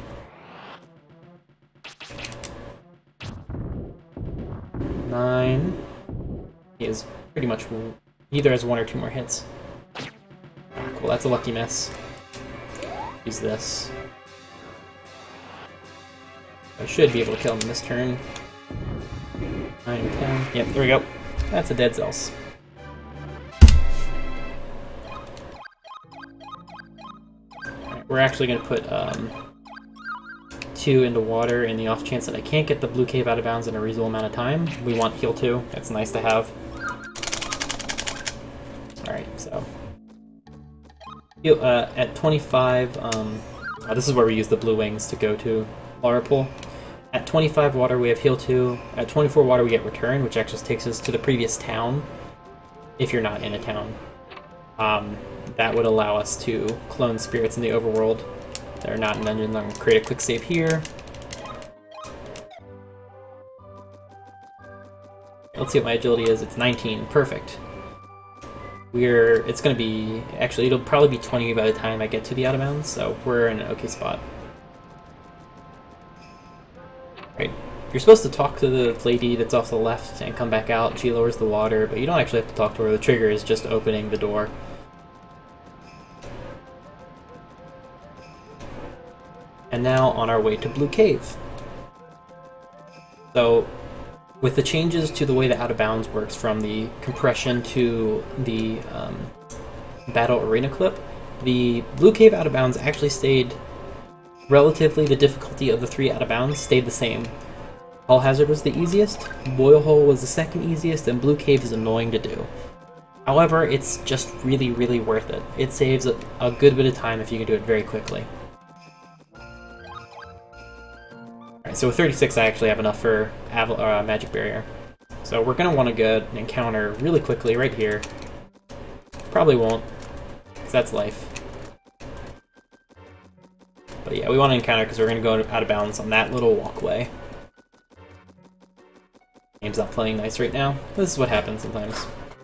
9. He is pretty much... Either has 1 or 2 more hits. Ah, cool, that's a lucky miss. Use this. I should be able to kill him this turn. 9, 10. Yep, there we go. That's a dead Zealous. Right, we're actually going to put 2 into water in the off chance that I can't get the blue cave out of bounds in a reasonable amount of time. We want heal 2. That's nice to have. Alright, so... at 25, this is where we use the blue wings to go to Larapul. At 25 water, we have heal 2. At 24 water, we get return, which actually takes us to the previous town, if you're not in a town. That would allow us to clone spirits in the overworld that are not in dungeons. I'm going to create a quick save here. Let's see what my agility is. It's 19. Perfect. It's going to be... Actually, it'll probably be 20 by the time I get to the out of bounds, so we're in an okay spot. Right. You're supposed to talk to the lady that's off the left and come back out. She lowers the water, but you don't actually have to talk to her. The trigger is just opening the door. And now on our way to Blue Cave. So, with the changes to the way the Out of Bounds works from the compression to the Battle Arena clip, the Blue Cave Out of Bounds actually stayed relatively, the difficulty of the 3 Out of Bounds stayed the same. Hull Hazard was the easiest, Boil Hole was the second easiest, and Blue Cave is annoying to do. However, it's just really, really worth it. It saves a good bit of time if you can do it very quickly. Alright, so with 36 I actually have enough for Magic Barrier. So we're going to want to get an encounter really quickly right here. Probably won't, because that's life. But yeah, we want to encounter because we're going to go out of bounds on that little walkway. Game's not playing nice right now. This is what happens sometimes.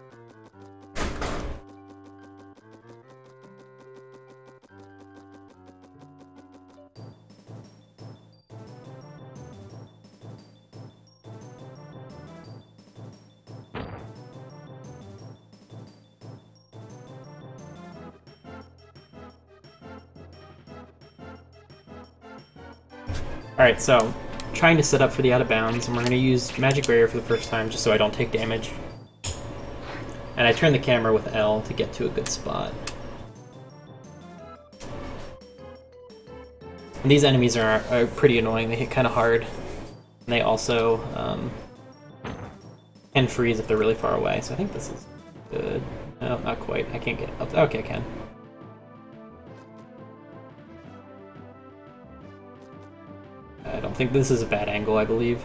Alright, so trying to set up for the out of bounds, and we're going to use Magic Barrier for the first time just so I don't take damage. And I turn the camera with L to get to a good spot. And these enemies are pretty annoying, they hit kind of hard. And they also can freeze if they're really far away, so I think this is good. No, not quite. I can't get up. Okay, I can. I don't think this is a bad angle, I believe.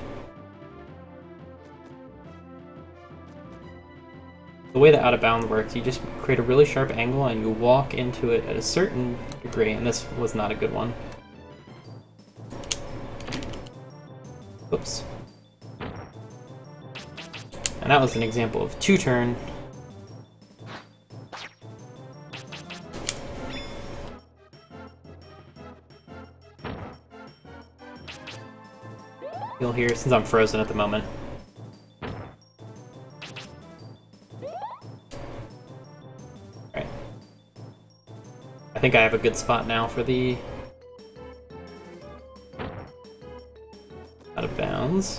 The way that Out of Bounds works, you just create a really sharp angle and you walk into it at a certain degree, and this was not a good one. Oops. And that was an example of 2-turn. Heal here, since I'm frozen at the moment. Alright. I think I have a good spot now for the Out of Bounds.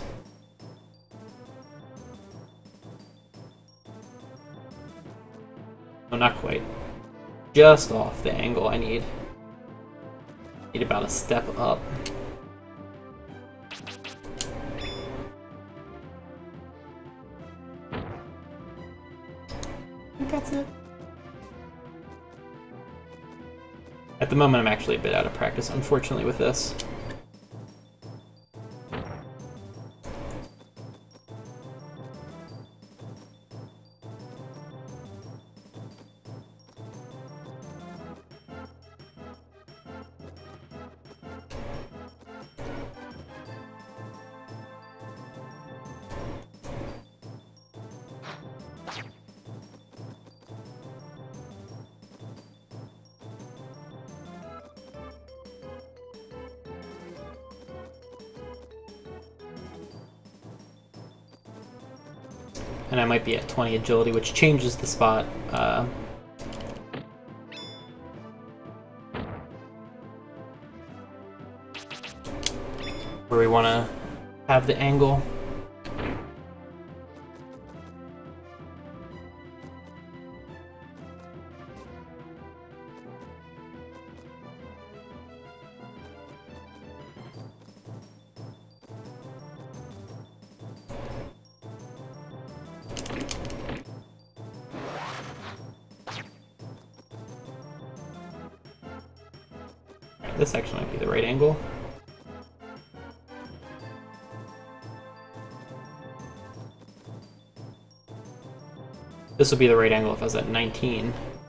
No, not quite. Just off the angle I need. Need about a step up. I think that's it. At the moment, I'm actually a bit out of practice, unfortunately, with this. And I might be at 20 agility, which changes the spot. where we want to have the angle. This actually might be the right angle. This would be the right angle if I was at 19.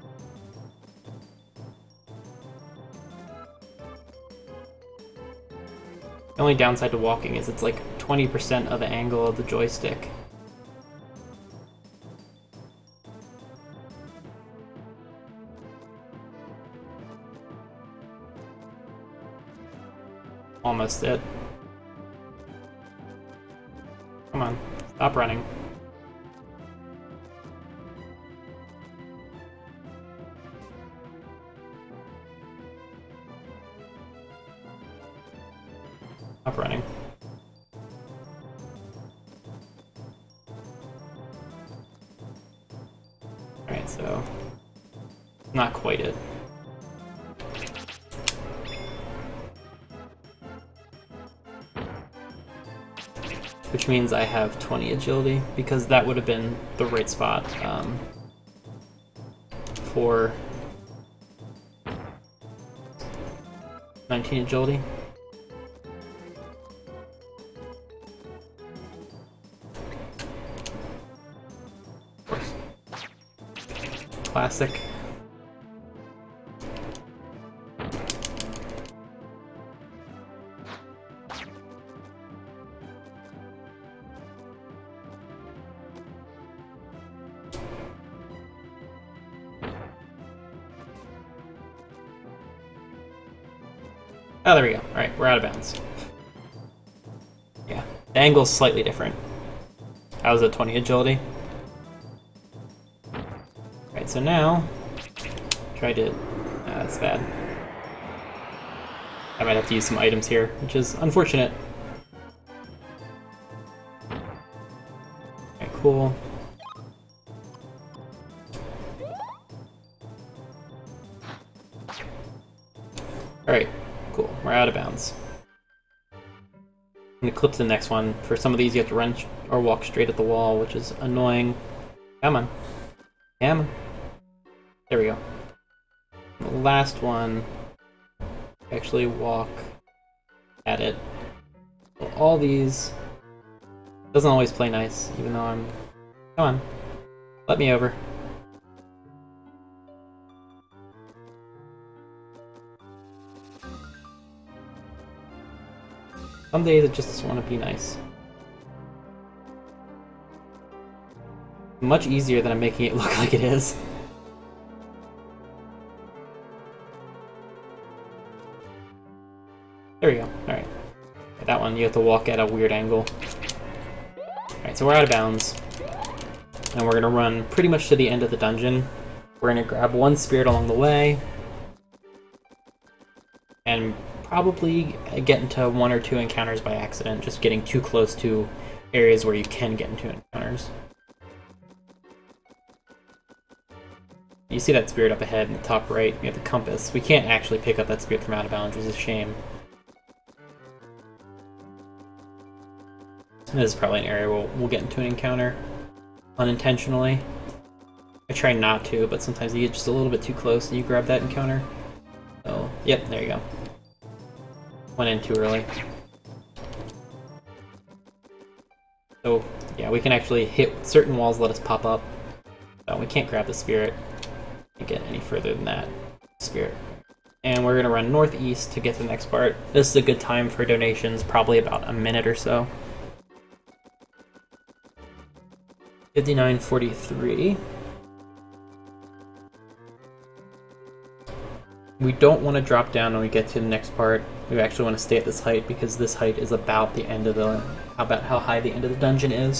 The only downside to walking is it's like 20% of the angle of the joystick. Almost it. Come on, stop running. Stop running. Alright, so not quite it. Which means I have 20 agility, because that would have been the right spot for 19 agility. Of course. Classic. Oh, there we go. Alright, we're out of bounds. Yeah, the angle's slightly different. I was at 20 agility. Alright, so now, try to... that's bad. I might have to use some items here, which is unfortunate. Alright, cool. Alright. Cool, we're out of bounds. I'm gonna clip to the next one. For some of these you have to run or walk straight at the wall, which is annoying. Come on. Come on. There we go. The last one, actually walk at it. So all these, doesn't always play nice, even though I'm... Come on. Let me over. Some days I just want to be nice. Much easier than I'm making it look like it is. There we go. Alright. That one you have to walk at a weird angle. Alright, so we're out of bounds. And we're gonna run pretty much to the end of the dungeon. We're gonna grab one spirit along the way. And probably get into one or two encounters by accident, just getting too close to areas where you can get into encounters. You see that spirit up ahead in the top right, you have the compass. We can't actually pick up that spirit from out of bounds, which is a shame. And this is probably an area where we'll get into an encounter unintentionally. I try not to, but sometimes you get just a little bit too close and you grab that encounter. So, yep, there you go. Went in too early. So, yeah, we can actually hit certain walls, let us pop up. We can't grab the spirit. Can't get any further than that spirit. And we're gonna run northeast to get to the next part. This is a good time for donations, probably about a minute or so. 59:43. We don't want to drop down when we get to the next part. We actually want to stay at this height because this height is about the end of the... about how high the end of the dungeon is.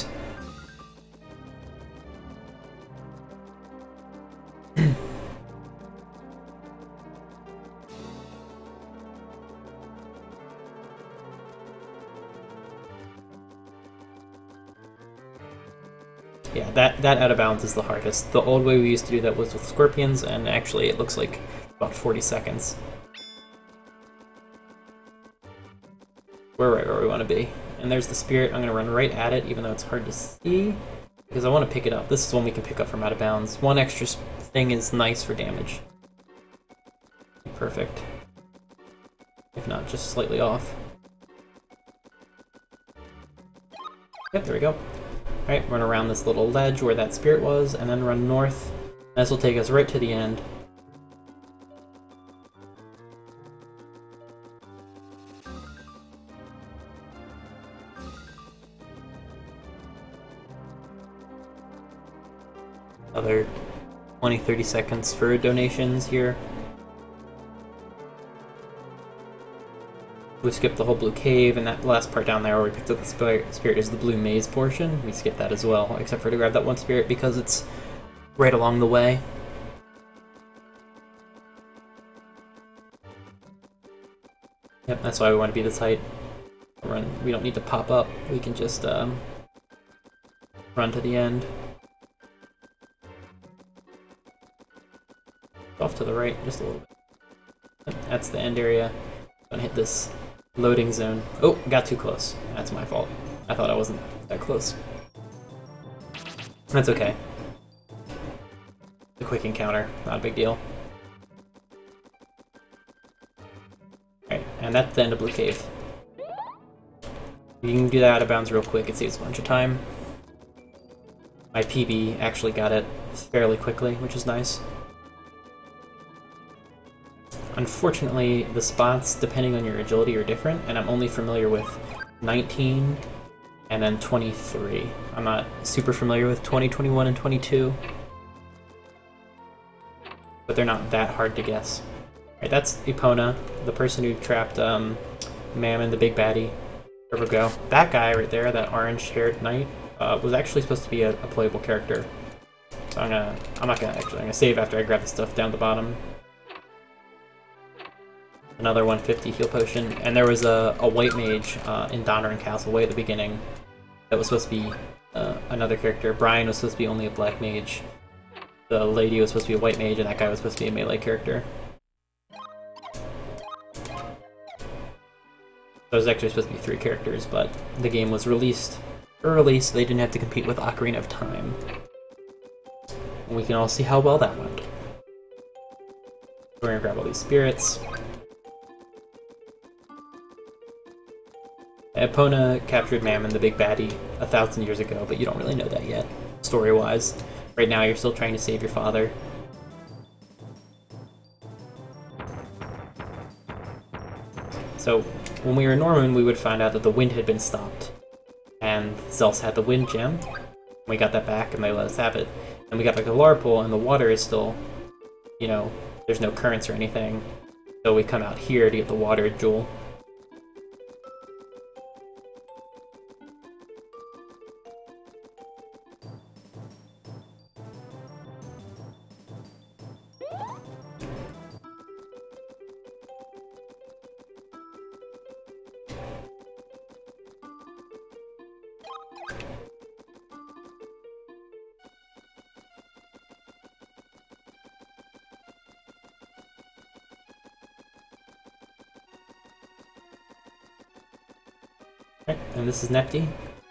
Yeah, that out of bounds is the hardest. The old way we used to do that was with scorpions, and actually it looks like about 40 seconds. We're right where we want to be. And there's the spirit. I'm going to run right at it, even though it's hard to see, because I want to pick it up. This is one we can pick up from out of bounds. One extra thing is nice for damage. Perfect. If not, just slightly off. Yep, there we go. Alright, run around this little ledge where that spirit was, and then run north. This will take us right to the end. Another 20-30 seconds for donations here. We skipped the whole blue cave, and that last part down there where we picked up the spirit is the blue maze portion. We skipped that as well, except for to grab that one spirit because it's right along the way. Yep, that's why we want to be this height. We don't need to pop up, we can just run to the end. Off to the right, just a little bit. That's the end area. Gonna hit this loading zone. Oh, got too close. That's my fault. I thought I wasn't that close. That's okay. A quick encounter, not a big deal. Alright, and that's the end of Blue Cave. You can do that out of bounds real quick, it saves a bunch of time. My PB actually got it fairly quickly, which is nice. Unfortunately, the spots, depending on your agility, are different, and I'm only familiar with 19 and then 23. I'm not super familiar with 20, 21, and 22. But they're not that hard to guess. Alright, that's Epona, the person who trapped Mammon, the big baddie. There we go. That guy right there, that orange-haired knight, was actually supposed to be a playable character. So I'm gonna save after I grab the stuff down the bottom. Another 150 heal potion, and there was a white mage in Donneran Castle way at the beginning that was supposed to be another character. Brian was supposed to be only a black mage. The lady was supposed to be a white mage, and that guy was supposed to be a melee character. There was actually supposed to be 3 characters, but the game was released early, so they didn't have to compete with Ocarina of Time. And we can all see how well that went. We're gonna grab all these spirits. Epona captured Mammon, the big baddie, 1,000 years ago, but you don't really know that yet, story-wise. Right now, you're still trying to save your father. So, when we were in Norman, we would find out that the wind had been stopped, and Zels had the wind gem. We got that back, and they let us have it. And we got back to Larpool, and the water is still, you know, there's no currents or anything. So we come out here to get the water jewel. And this is Nepti.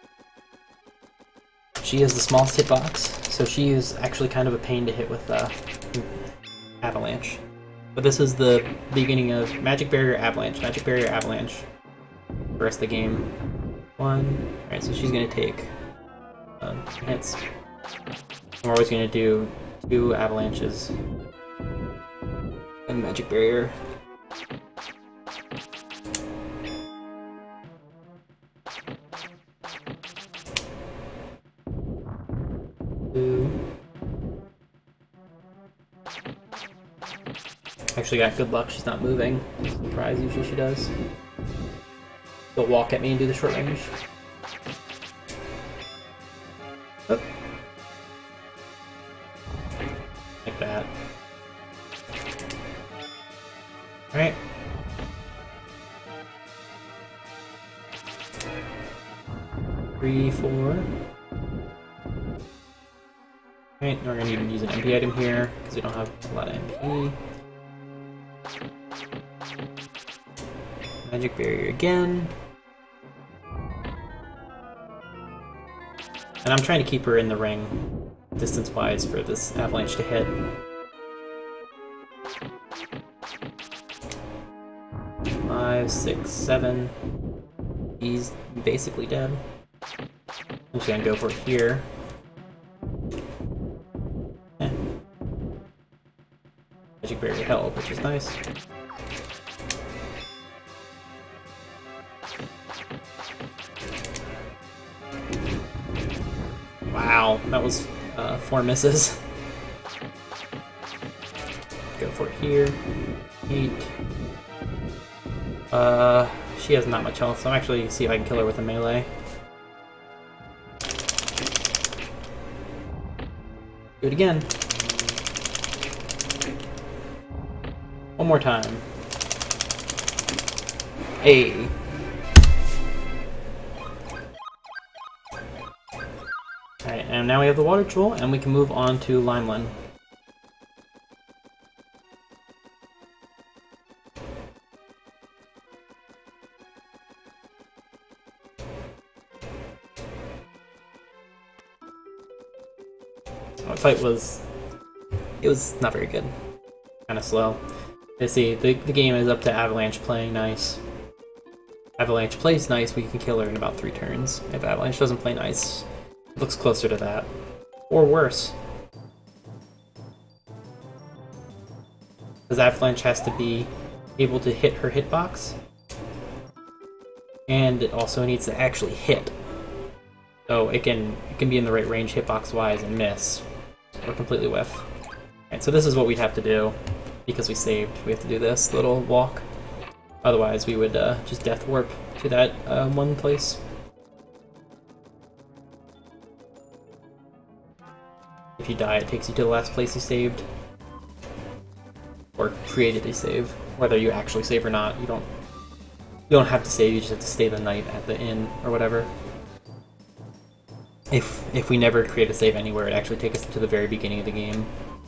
She is the smallest hitbox, so she is actually kind of a pain to hit with Avalanche. But this is the beginning of Magic Barrier Avalanche. Magic Barrier Avalanche. The rest of the game. 1. Alright, so she's going to take hits. And we're always going to do 2 avalanches. And Magic Barrier. Actually got good luck, she's not moving. Surprise, usually she does. She'll walk at me and do the short range. Oh. Like that. Alright. Three, 4. Right, we're gonna need to use an MP item here, because we don't have a lot of MP. Magic barrier again. And I'm trying to keep her in the ring, distance-wise, for this avalanche to hit. 5, 6, 7. He's basically dead. I'm just gonna go for it here. Magic barrier held, which is nice. Wow, that was 4 misses. Go for it here. 8. She has not much health, so I'm actually see if I can kill her with a melee. Do it again. One more time. Hey. Alright, and now we have the Water Troll, and we can move on to Limeland. The fight was not very good. Kind of slow. You see, the game is up to Avalanche playing nice. Avalanche plays nice, we can kill her in about 3 turns. If Avalanche doesn't play nice, it looks closer to that. Or worse. Because Avalanche has to be able to hit her hitbox. And it also needs to actually hit. So it can be in the right range hitbox-wise and miss. Or completely whiff. Alright, so this is what we'd have to do. Because we saved, we have to do this little walk. Otherwise, we would just death warp to that one place. If you die, it takes you to the last place you saved. Or created a save. Whether you actually save or not, you don't have to save, you just have to stay the night at the inn or whatever. If we never create a save anywhere, it actually takes us to the very beginning of the game.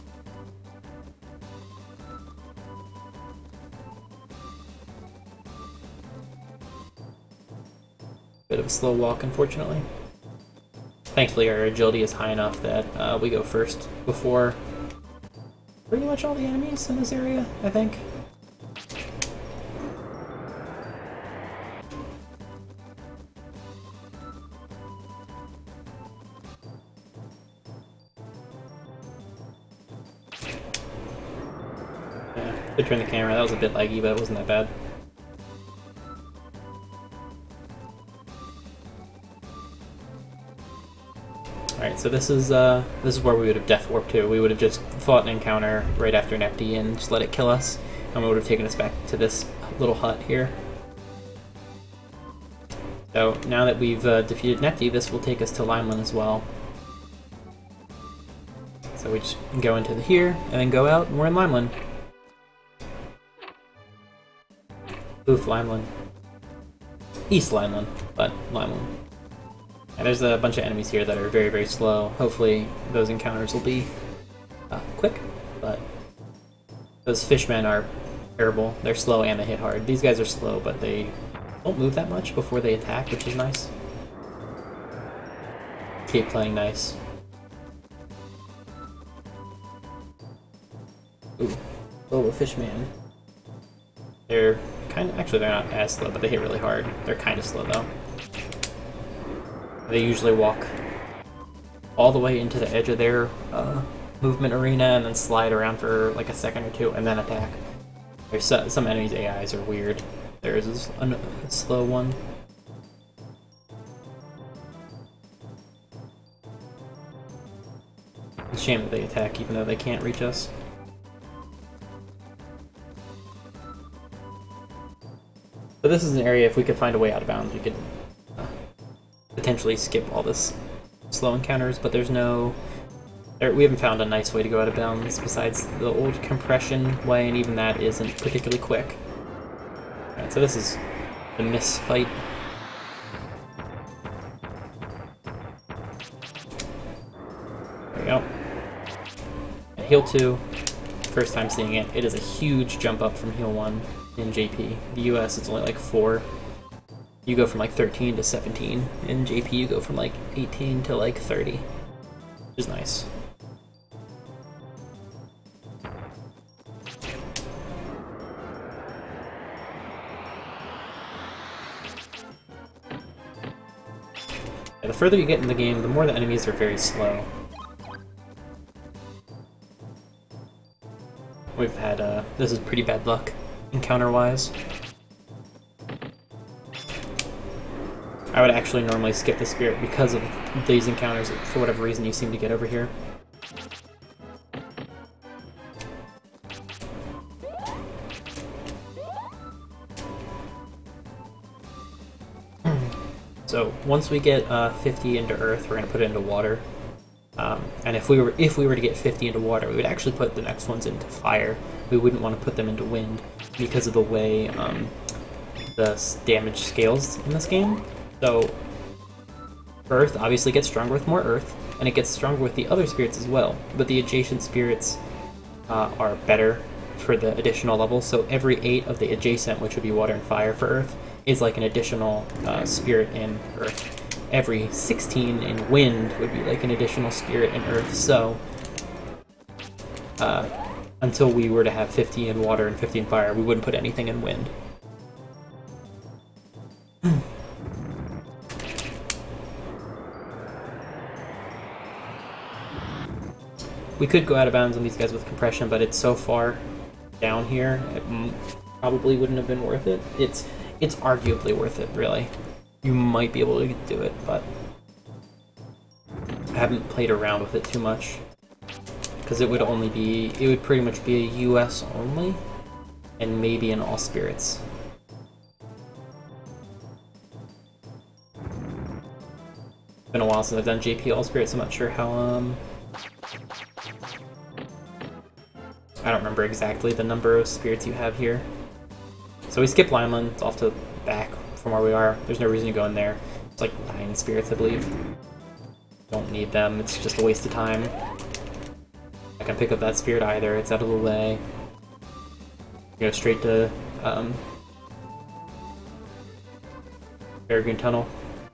Bit of a slow walk, unfortunately. Thankfully, our agility is high enough that we go first before pretty much all the enemies in this area, I think. Yeah, could turn the camera. That was a bit laggy, but it wasn't that bad. Alright, so this is where we would have death warped to. We would have just fought an encounter right after Nepti and just let it kill us, and we would have taken us back to this little hut here. So now that we've defeated Nepti, this will take us to Limeland as well. So we just go into here, and then go out, and we're in Limeland. Oof, Limeland. East Limeland, but Limeland. And there's a bunch of enemies here that are very, very slow. Hopefully those encounters will be quick, but those fishmen are terrible. They're slow and they hit hard. These guys are slow, but they don't move that much before they attack, which is nice. Keep playing nice. Ooh, Global Fishman. They're kind of, actually they're not as slow, but they hit really hard. They're kind of slow though. They usually walk all the way into the edge of their movement arena and then slide around for like a second or two and then attack. There's some enemies' AIs are weird. Theirs is a slow one. It's a shame that they attack even though they can't reach us. But this is an area, if we could find a way out of bounds, we could potentially skip all this slow encounters, but there's no... we haven't found a nice way to go out of bounds besides the old compression way, and even that isn't particularly quick. Alright, so this is the miss fight. There we go. Heal 2, first time seeing it, it is a huge jump up from Heal 1 in JP. The US, it's only like 4. You go from like 13 to 17. In JP, you go from like 18 to like 30. Which is nice. The further you get in the game, the more the enemies are very slow. We've had, this is pretty bad luck, encounter-wise. I would actually normally skip the spirit because of these encounters, for whatever reason you seem to get over here. So once we get 50 into Earth, we're gonna put it into water. And if we were to get 50 into water, we would actually put the next ones into fire. We wouldn't want to put them into wind because of the way the damage scales in this game. So Earth obviously gets stronger with more Earth, and it gets stronger with the other spirits as well. But the adjacent spirits are better for the additional levels. So every 8 of the adjacent, which would be water and fire for Earth, is like an additional spirit in Earth. Every 16 in wind would be like an additional spirit in Earth. So until we were to have 50 in water and 50 in fire, we wouldn't put anything in wind. We could go out of bounds on these guys with compression, but it's so far down here, it probably wouldn't have been worth it. It's arguably worth it, really. You might be able to do it, but I haven't played around with it too much. Because it would pretty much be a US only, and maybe an all spirits. It's been a while since I've done JP all spirits, I'm not sure how, I don't remember exactly the number of spirits you have here. So we skip Limeland, it's off to the back from where we are. There's no reason to go in there. It's like 9 spirits, I believe. Don't need them, it's just a waste of time. I can pick up that spirit either, it's out of the way. Go straight to Peregrine Tunnel.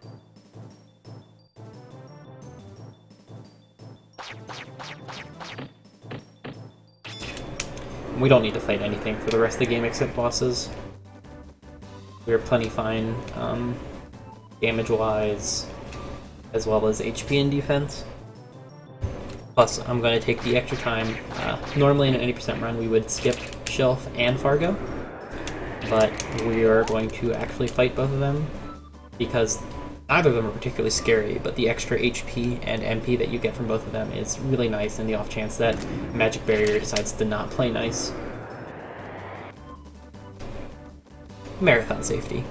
We don't need to fight anything for the rest of the game except bosses. We're plenty fine damage-wise, as well as HP and defense. Plus, I'm going to take the extra time. Normally in an 80% run we would skip Shelf and Fargo, but we are going to actually fight both of them, because neither of them are particularly scary, but the extra HP and MP that you get from both of them is really nice in the off chance that Magic Barrier decides to not play nice. Marathon safety.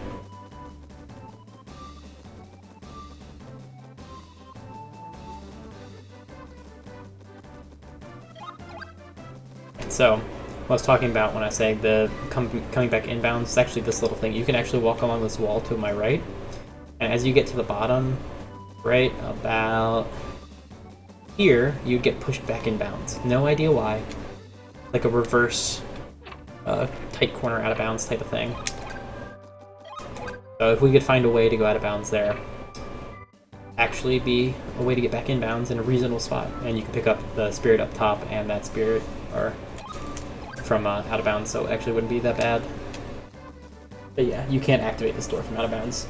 So, what I was talking about when I say the coming back inbounds, it's actually this little thing. You can actually walk along this wall to my right, and as you get to the bottom, right about here, you get pushed back inbounds. No idea why. Like a reverse tight corner out of bounds type of thing. So if we could find a way to go out of bounds there, actually be a way to get back inbounds in a reasonable spot, and you can pick up the spirit up top and that spirit or from out of bounds, so it actually wouldn't be that bad. But yeah, you can't activate this door from out of bounds.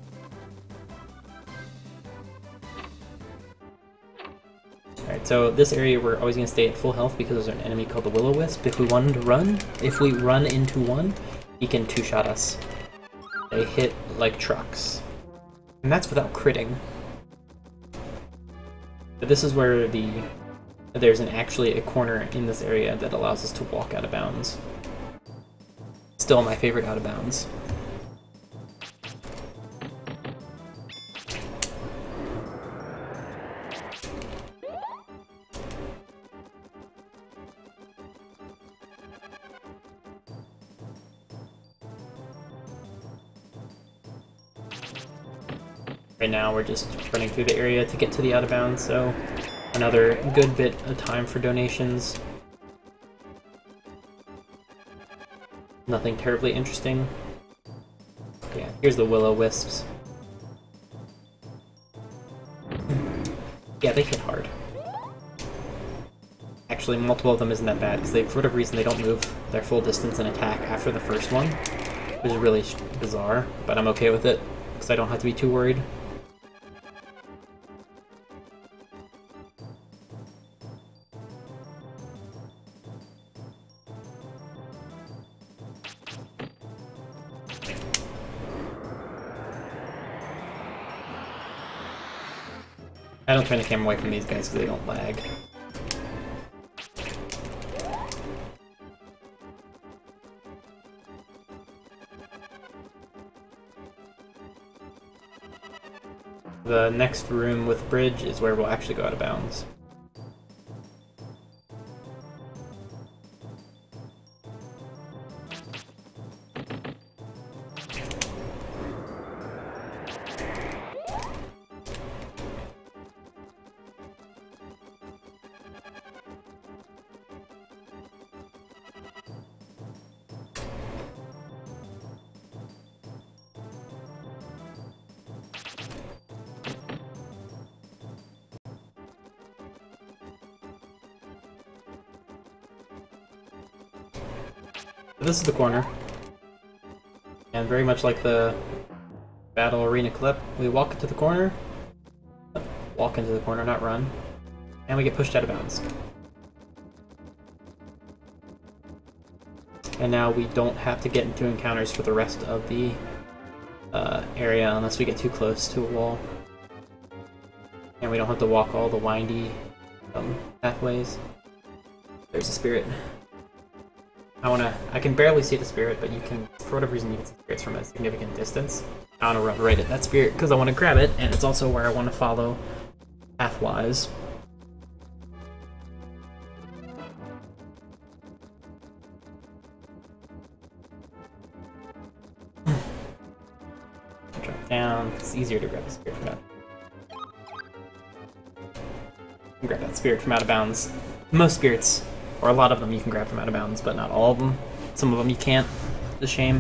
Alright, so this area we're always going to stay at full health because there's an enemy called the Will-O-Wisp. If we wanted to run, if we run into one, he can two-shot us. They hit like trucks. And that's without critting. But this is where there's actually a corner in this area that allows us to walk out of bounds. Still my favorite out of bounds. Right now we're just running through the area to get to the out of bounds, so Another good bit of time for donations. Nothing terribly interesting. Yeah, here's the Will-O-Wisps. Yeah, they hit hard. Actually, multiple of them isn't that bad, because for whatever reason they don't move their full distance and attack after the first one, which is really bizarre, but I'm okay with it, because I don't have to be too worried. I don't turn the camera away from these guys because they don't lag. The next room with bridge is where we'll actually go out of bounds. This is the corner, and very much like the Battle Arena clip, we walk into the corner, not run, and we get pushed out of bounds. And now we don't have to get into encounters for the rest of the area unless we get too close to a wall. And we don't have to walk all the windy pathways. There's a spirit. I can barely see the spirit, but you can, for whatever reason, you can see spirits from a significant distance. I want to run right at that spirit because I want to grab it, and it's also where I want to follow pathwise. Drop down. It's easier to grab the spirit from out. You can grab that spirit from out of bounds. Most spirits, or a lot of them, you can grab from out of bounds, but not all of them. Some of them you can't. It's a shame.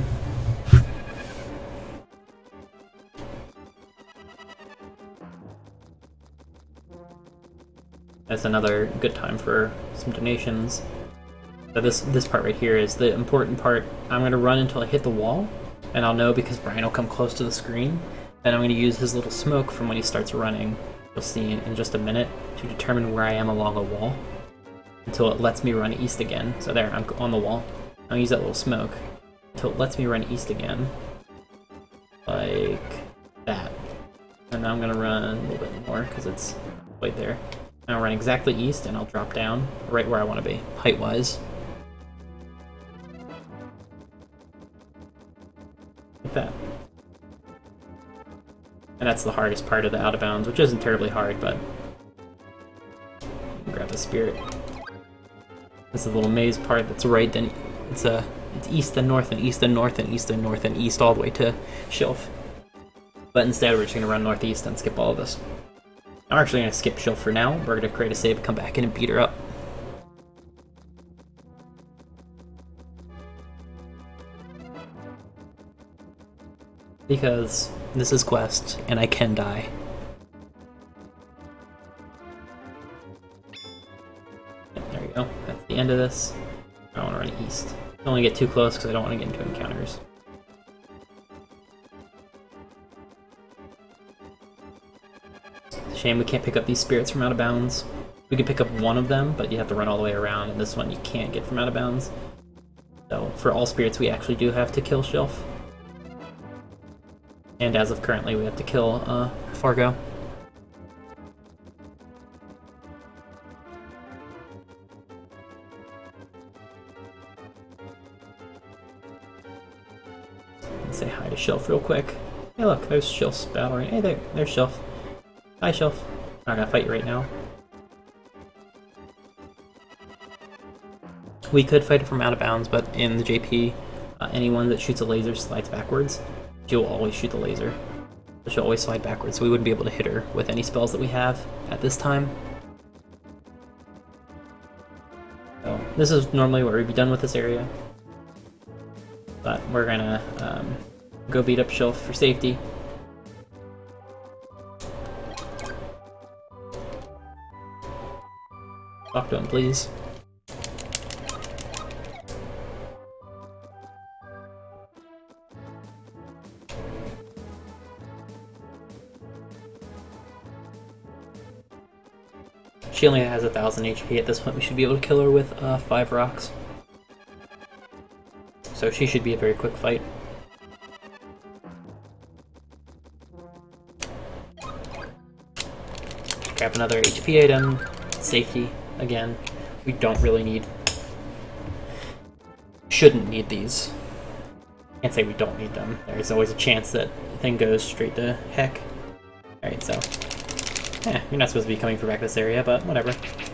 That's another good time for some donations. So this part right here is the important part. I'm going to run until I hit the wall, and I'll know because Brian will come close to the screen. Then I'm going to use his little smoke from when he starts running, you'll see in just a minute, to determine where I am along a wall, until it lets me run east again. So there, I'm on the wall. I'll use that little smoke until it lets me run east again. Like that. And now I'm going to run a little bit more because it's right there. I'll run exactly east and I'll drop down right where I want to be, height-wise. Like that. And that's the hardest part of the out of bounds, which isn't terribly hard, but grab the spirit. This is a little maze part that's right, then it's east and north and east and north and east and north and east all the way to Shelf. But instead we're just going to run northeast and skip all of this. I'm actually going to skip Shelf for now. We're going to create a save, come back in and beat her up. Because this is quest, and I can die. There we go. That's the end of this. I don't want to run east. Don't want to get too close because I don't want to get into encounters. Shame we can't pick up these spirits from out of bounds. We could pick up one of them, but you have to run all the way around, and this one you can't get from out of bounds. So for all spirits we actually do have to kill Shelf. And as of currently we have to kill Fargo. Say hi to Shelf real quick. Hey look, there's Shelf's battle right. Hey there's Shelf. Hi Shelf. I'm not gonna fight you right now. We could fight it from out of bounds, but in the JP, anyone that shoots a laser slides backwards. She will always shoot the laser. So she'll always slide backwards, so we wouldn't be able to hit her with any spells that we have at this time. this is normally where we'd be done with this area. But we're gonna go beat up Shilf for safety. Talk to him, please. She only has 1000 HP at this point. We should be able to kill her with 5 rocks. So she should be a very quick fight. Grab another HP item. Safety, again. We don't really need... Shouldn't need these. Can't say we don't need them. There's always a chance that the thing goes straight to heck. Alright, so... you're not supposed to be coming for back this area, but whatever.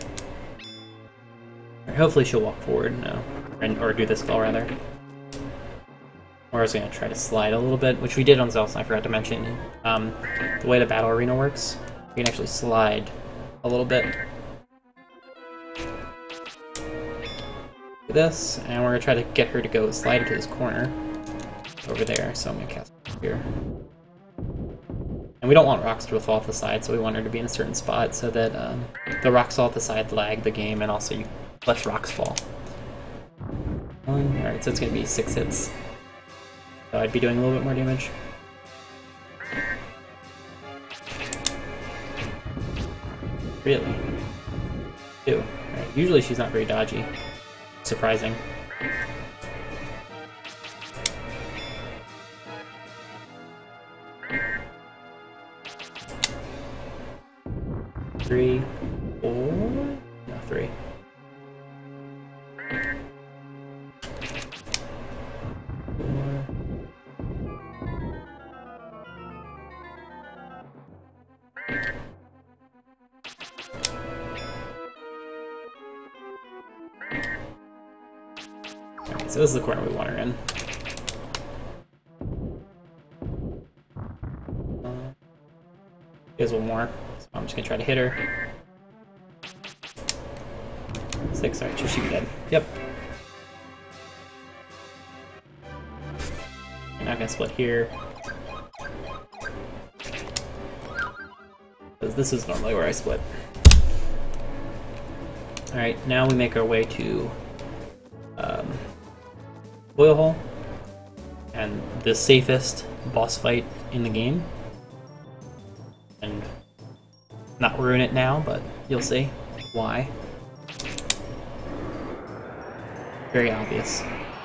Or hopefully she'll walk forward, no. Or do this spell, rather. Or I was going to try to slide a little bit, which we did on Zealous, I forgot to mention. The way the battle arena works, you can actually slide a little bit. Do this, and we're going to try to get her to go slide into this corner over there, so I'm going to cast here. And we don't want rocks to fall off the side, so we want her to be in a certain spot so that the rocks fall off the side lag the game, and also you let rocks fall. Alright, so it's going to be 6 hits. So I'd be doing a little bit more damage. Really? 2. Alright, usually she's not very dodgy. Surprising. Three, 4? No, 3. So this is the corner we want her in. He has one more, so I'm just gonna try to hit her. 6, alright, she'll be dead. Yep. I'm not gonna split here. Because this is normally where I split. Alright, now we make our way to Boil Hole, and the safest boss fight in the game. And not ruin it now, but you'll see why. Very obvious.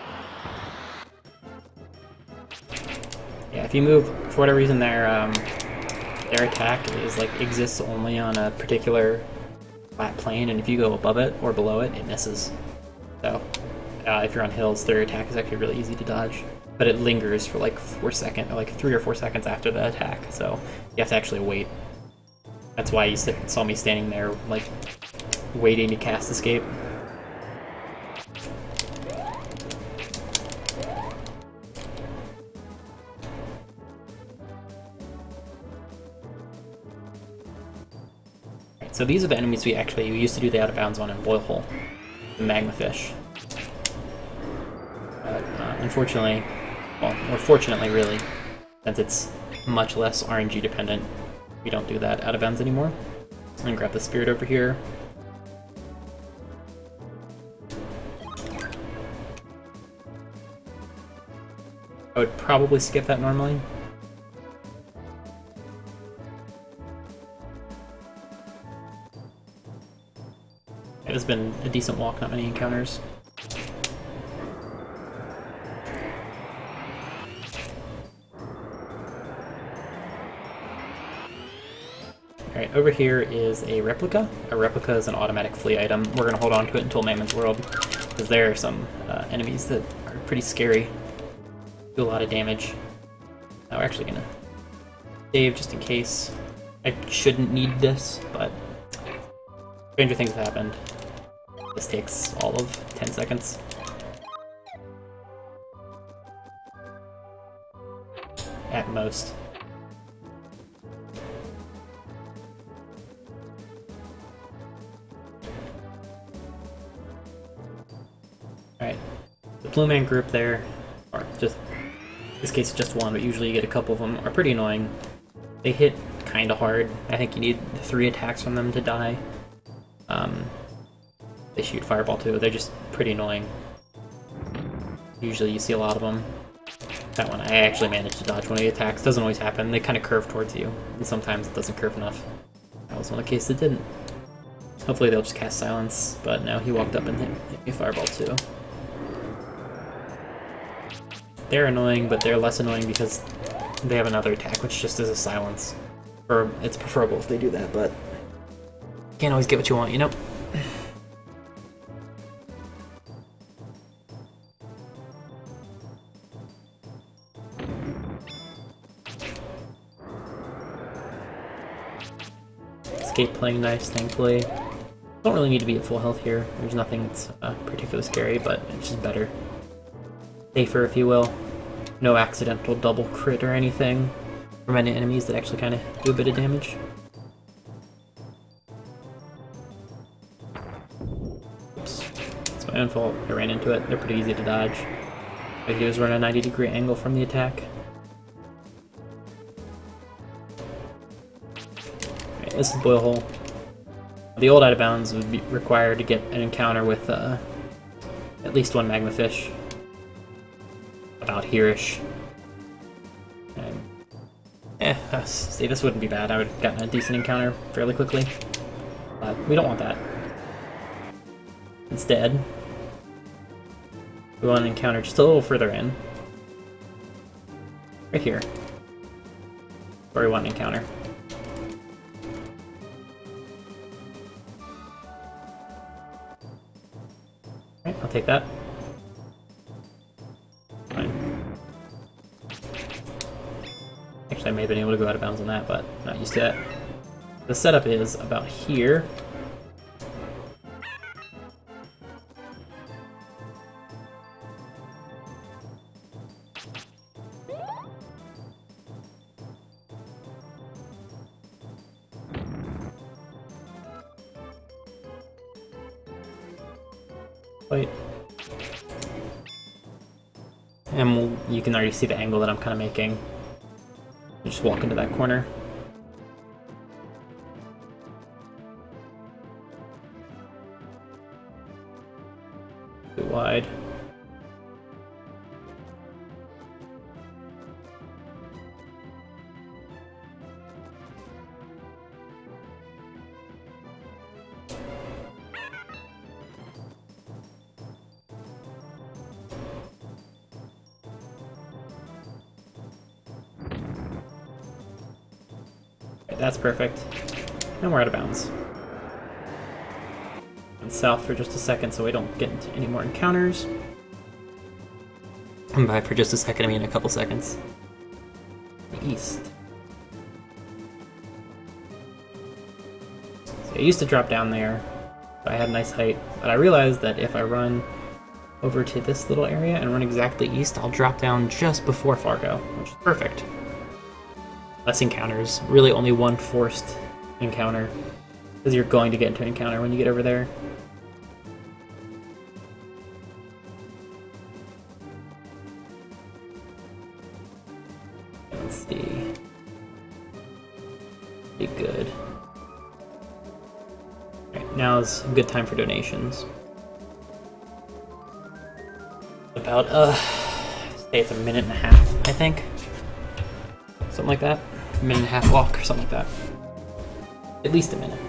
Yeah, if you move, for whatever reason, their attack is like exists only on a particular flat plane, and if you go above it or below it, it misses. So if you're on hills, their attack is actually really easy to dodge, but it lingers for like 4 seconds, or like 3 or 4 seconds after the attack. So you have to actually wait. That's why you saw me standing there, like waiting to cast Escape. So these are the enemies we used to do the out of bounds on in Boil Hole, the Magma Fish. But unfortunately, well, or fortunately really, since it's much less RNG dependent, we don't do that out of bounds anymore. I'm gonna grab the Spirit over here. I would probably skip that normally. It has been a decent walk, not many encounters. Alright, over here is a replica. A replica is an automatic flee item. We're going to hold on to it until Mammon's World, because there are some enemies that are pretty scary. Do a lot of damage. Now we're actually going to save just in case. I shouldn't need this, but stranger things have happened. This takes all of 10 seconds. At most. Blue Man group there, or just, in this case just one, but usually you get a couple of them, are pretty annoying. They hit kind of hard. I think you need 3 attacks from them to die. They shoot Fireball too. They're just pretty annoying. Usually you see a lot of them. That one, I actually managed to dodge one of the attacks. Doesn't always happen. They kind of curve towards you, and sometimes it doesn't curve enough. That was one of the cases it didn't. Hopefully they'll just cast Silence, but no, he walked up and hit me Fireball too. They're annoying, but they're less annoying because they have another attack, which just is a Silence. Or it's preferable if they do that, but you can't always get what you want, you know? Escape playing nice, thankfully. Don't really need to be at full health here. There's nothing that's particularly scary, but it's just better. Safer, if you will. No accidental double crit or anything from any enemies that actually kind of do a bit of damage. Oops. It's my own fault. I ran into it. They're pretty easy to dodge. All I do is run a 90-degree angle from the attack. Alright, this is Boil Hole. The old Out of Bounds would be required to get an encounter with at least one Magma Fish. About here-ish. See, this wouldn't be bad. I would have gotten a decent encounter fairly quickly. But we don't want that. Instead, we want an encounter just a little further in. Right here. Where we want an encounter. Alright, I'll take that. Actually, I may have been able to go out of bounds on that, but not used to that. The setup is about here. Wait. And you can already see the angle that I'm kind of making. You just walk into that corner. Too wide. That's perfect. And we're out of bounds. And south for just a second so we don't get into any more encounters. And by for just a second, I mean a couple seconds. The east. So I used to drop down there, but I had a nice height. But I realized that if I run over to this little area and run exactly east, I'll drop down just before Fargo, which is perfect. Less encounters. Really only one forced encounter. Because you're going to get into an encounter when you get over there. Let's see. Be good. Alright, now is a good time for donations. About, say it's a minute and a half, I think. Something like that. A minute and a half walk or something like that. At least a minute.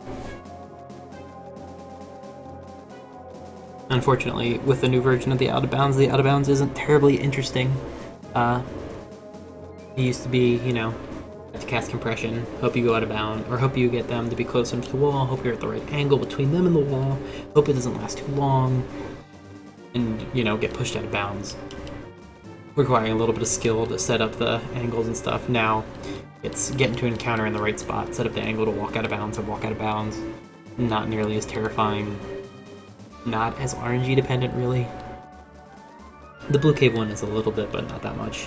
Unfortunately, with the new version of the Out of Bounds isn't terribly interesting. It used to be, you know, to cast compression, hope you go out of bound, or hope you get them to be closer to the wall, hope you're at the right angle between them and the wall, hope it doesn't last too long, and, you know, get pushed out of bounds. Requiring a little bit of skill to set up the angles and stuff. Now, it's get into an encounter in the right spot, set up the angle to walk out of bounds and walk out of bounds. Not nearly as terrifying. Not as RNG dependent, really. The Blue Cave one is a little bit, but not that much.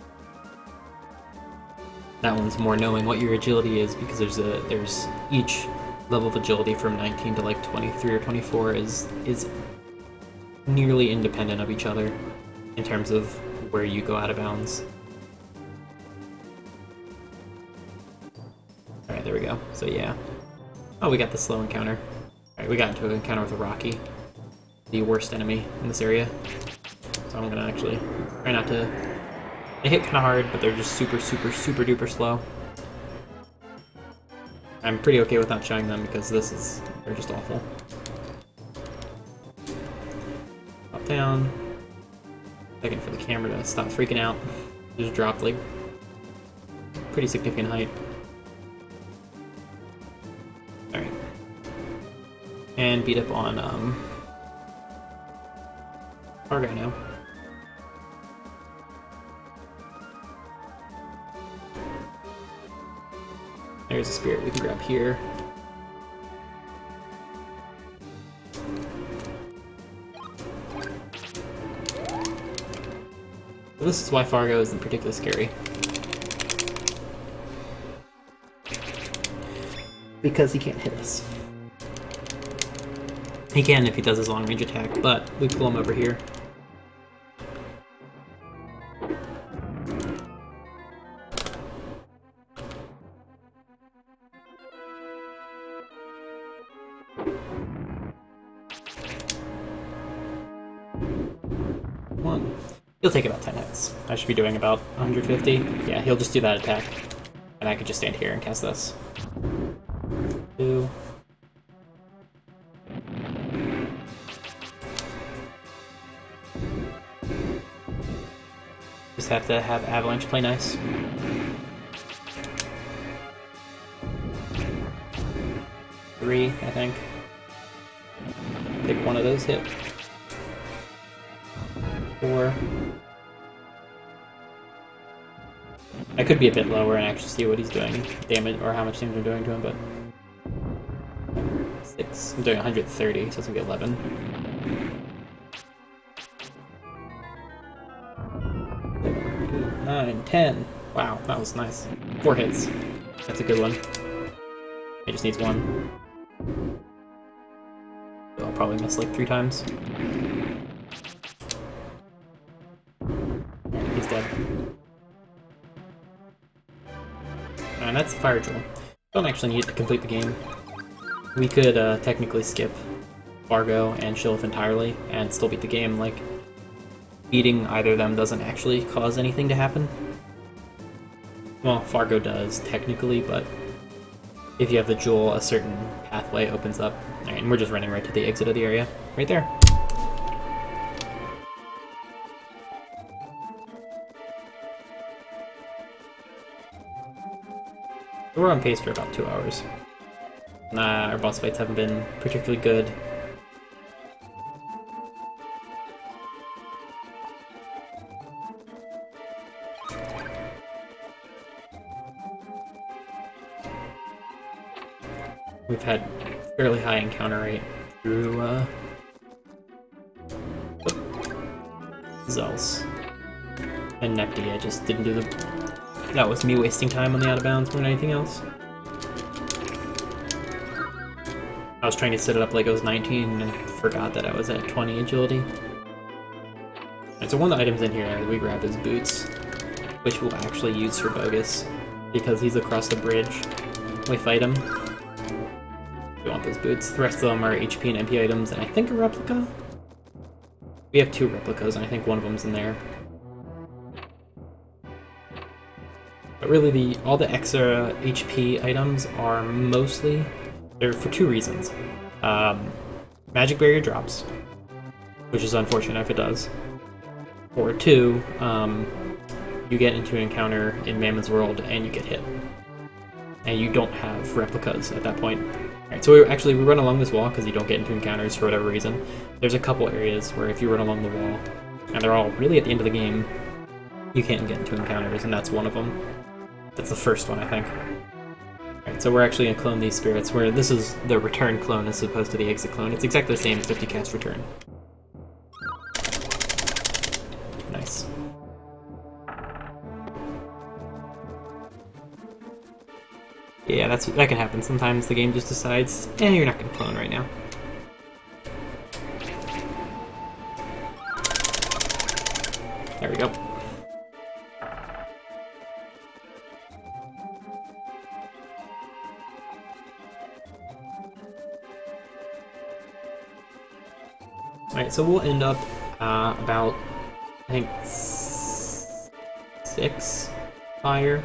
That one's more knowing what your agility is, because there's each level of agility from 19 to like 23 or 24 is nearly independent of each other in terms of where you go out of bounds. Alright, there we go. So yeah. Oh, we got the slow encounter. Alright, we got into an encounter with a Rocky, the worst enemy in this area. So I'm gonna actually try not to... They hit kinda hard, but they're just super duper slow. I'm pretty okay with not showing them because they're just awful. Up, down. Second for the camera to stop freaking out. Just dropped like pretty significant height. Alright. And beat up on Fargo now. There's a spirit we can grab here. So this is why Fargo isn't particularly scary. Because he can't hit us. He can if he does his long range attack, but we pull him over here. He'll take about 10 hits. I should be doing about 150. Yeah, he'll just do that attack. And I could just stand here and cast this. 2. Just have to have Avalanche play nice. 3, I think. Pick one of those hit. 4. I could be a bit lower and actually see what he's doing, damage, or how much damage I'm doing to him, but... 6. I'm doing 130, so it's gonna be 11. 9, 10. Wow, that was nice. 4 hits. That's a good one. He just needs 1. So I'll probably miss like 3 times. He's dead. And that's the Fire Jewel. Don't actually need it to complete the game. We could technically skip Fargo and Shilif entirely and still beat the game. Like, beating either of them doesn't actually cause anything to happen. Well, Fargo does, technically, but if you have the Jewel, a certain pathway opens up. Alright, and we're just running right to the exit of the area. Right there. We're on pace for about 2 hours. Our boss fights haven't been particularly good. We've had fairly high encounter rate through Zels and Nepti. I just didn't do the... That was me wasting time on the out of bounds more than anything else. I was trying to set it up like it was 19 and I forgot that I was at 20 agility. And so one of the items in here that we grab is boots, which we'll actually use for Bogus because he's across the bridge. We fight him. We want those boots. The rest of them are HP and MP items and I think a replica? We have 2 replicas and I think one of them's in there. But really, all the extra HP items are mostly... They're for 2 reasons. Magic Barrier drops, which is unfortunate if it does. Or 2, you get into an encounter in Mammon's World and you get hit. And you don't have replicas at that point. Alright, so we run along this wall because you don't get into encounters for whatever reason. There's a couple areas where if you run along the wall, and they're all really at the end of the game, you can't get into encounters, and that's one of them. That's the first one, I think. Alright, so we're actually going to clone these spirits, where this is the return clone as opposed to the exit clone. It's exactly the same as 50 cast return. Nice. Yeah, that can happen. Sometimes the game just decides, you're not going to clone right now. There we go. Alright, so we'll end up about, I think, 6 fire.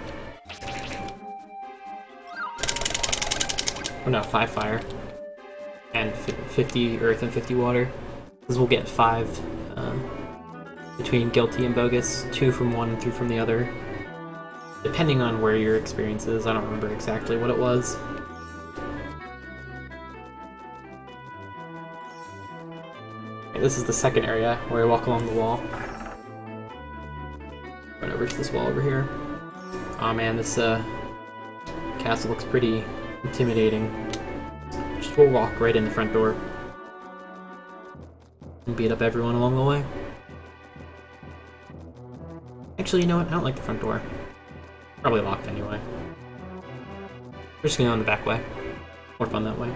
Or no, 5 fire. And 50 earth and 50 water. Because we'll get 5 between Guilty and Bogus, 2 from one and 3 from the other. Depending on where your experience is, I don't remember exactly what it was. Okay, this is the second area where I walk along the wall. Right over to this wall over here. Aw man, this castle looks pretty intimidating. Just we'll walk right in the front door. And beat up everyone along the way. Actually, you know what? I don't like the front door. Probably locked anyway. We're just gonna go in the back way. More fun that way.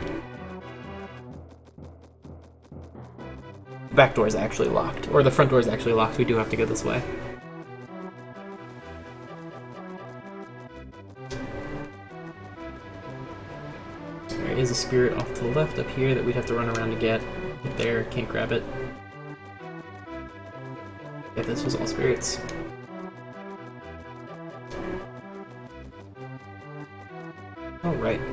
The back door is actually locked. Or the front door is actually locked. We do have to go this way. There is a spirit off to the left up here that we'd have to run around to get. There, can't grab it. Yeah, this was all spirits. Alright.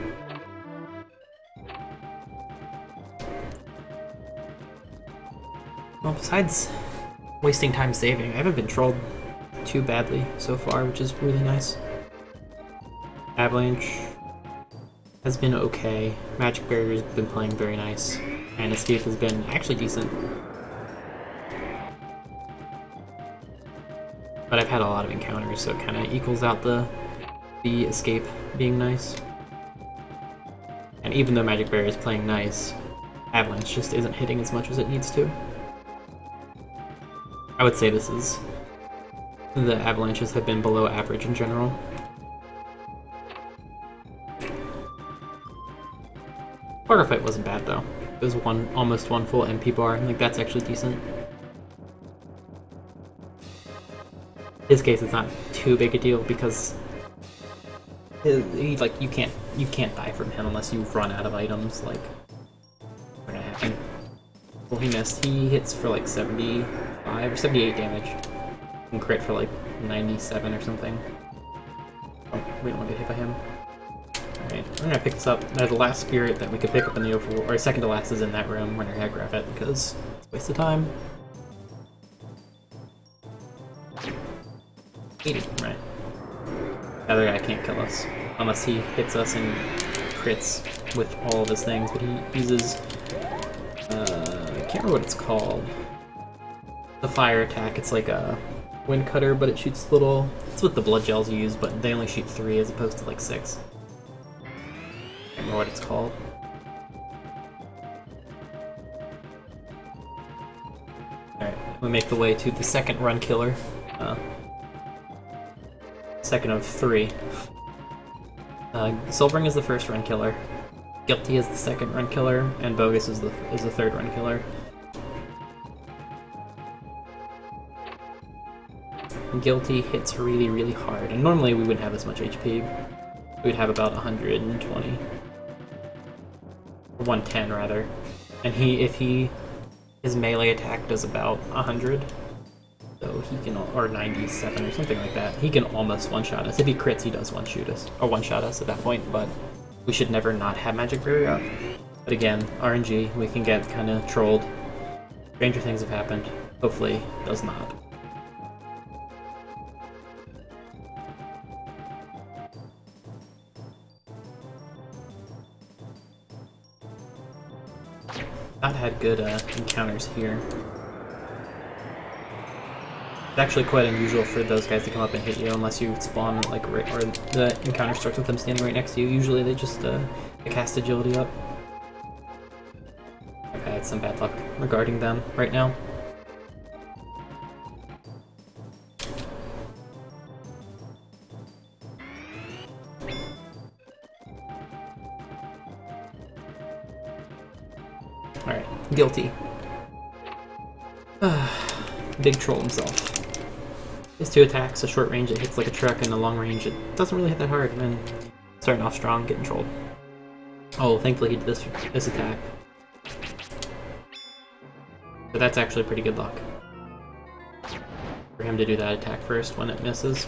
Well, besides wasting time saving, I haven't been trolled too badly so far, which is really nice. Avalanche has been okay. Magic Barrier's been playing very nice. And Escape has been actually decent. But I've had a lot of encounters, so it kind of equals out the Escape being nice. And even though Magic Barrier is playing nice, Avalanche just isn't hitting as much as it needs to. I would say this is... the Avalanches have been below average in general. Quarter fight wasn't bad though. It was almost one full MP bar, like that's actually decent. In his case, it's not too big a deal because like you can't die from him unless you run out of items. Like, what's gonna happen? Well, he missed. He hits for like 75 or 78 damage, and crit for like 97 or something. Oh, we don't want to get hit by him. Alright, I'm gonna pick this up. There's the last spirit that we could pick up in the overworld, or second to last is in that room. We're gonna grab it because it's a waste of time. 80, right. The other guy can't kill us unless he hits us and crits with all of his things, but he uses I can't remember what it's called. The fire attack. It's like a wind cutter, but it shoots little. It's what the blood gels use, but they only shoot 3 as opposed to like 6. I can't remember what it's called. Alright, we make the way to the second run killer. Second of 3. Silvering is the first run killer. Guilty is the second run killer, and Bogus is the third run killer. Guilty hits really, really hard, and normally we wouldn't have this much HP. We'd have about 120. Or 110 rather. And his melee attack does about 100. So he can, or 97 or something like that. He can almost one-shot us. If he crits, he does one-shot us at that point, but we should never not have Magic Barrier up. But again, RNG, we can get kind of trolled. Stranger things have happened. Hopefully, it does not. Not had good encounters here. It's actually quite unusual for those guys to come up and hit you unless you spawn like or the encounter starts with them standing right next to you. Usually they just cast agility up. I've had some bad luck regarding them right now. Alright, Guilty. Big troll himself. It's 2 attacks, a short range it hits like a truck, and a long range it doesn't really hit that hard, and starting off strong, getting trolled. Oh, thankfully he did this attack. But that's actually pretty good luck. For him to do that attack first when it misses.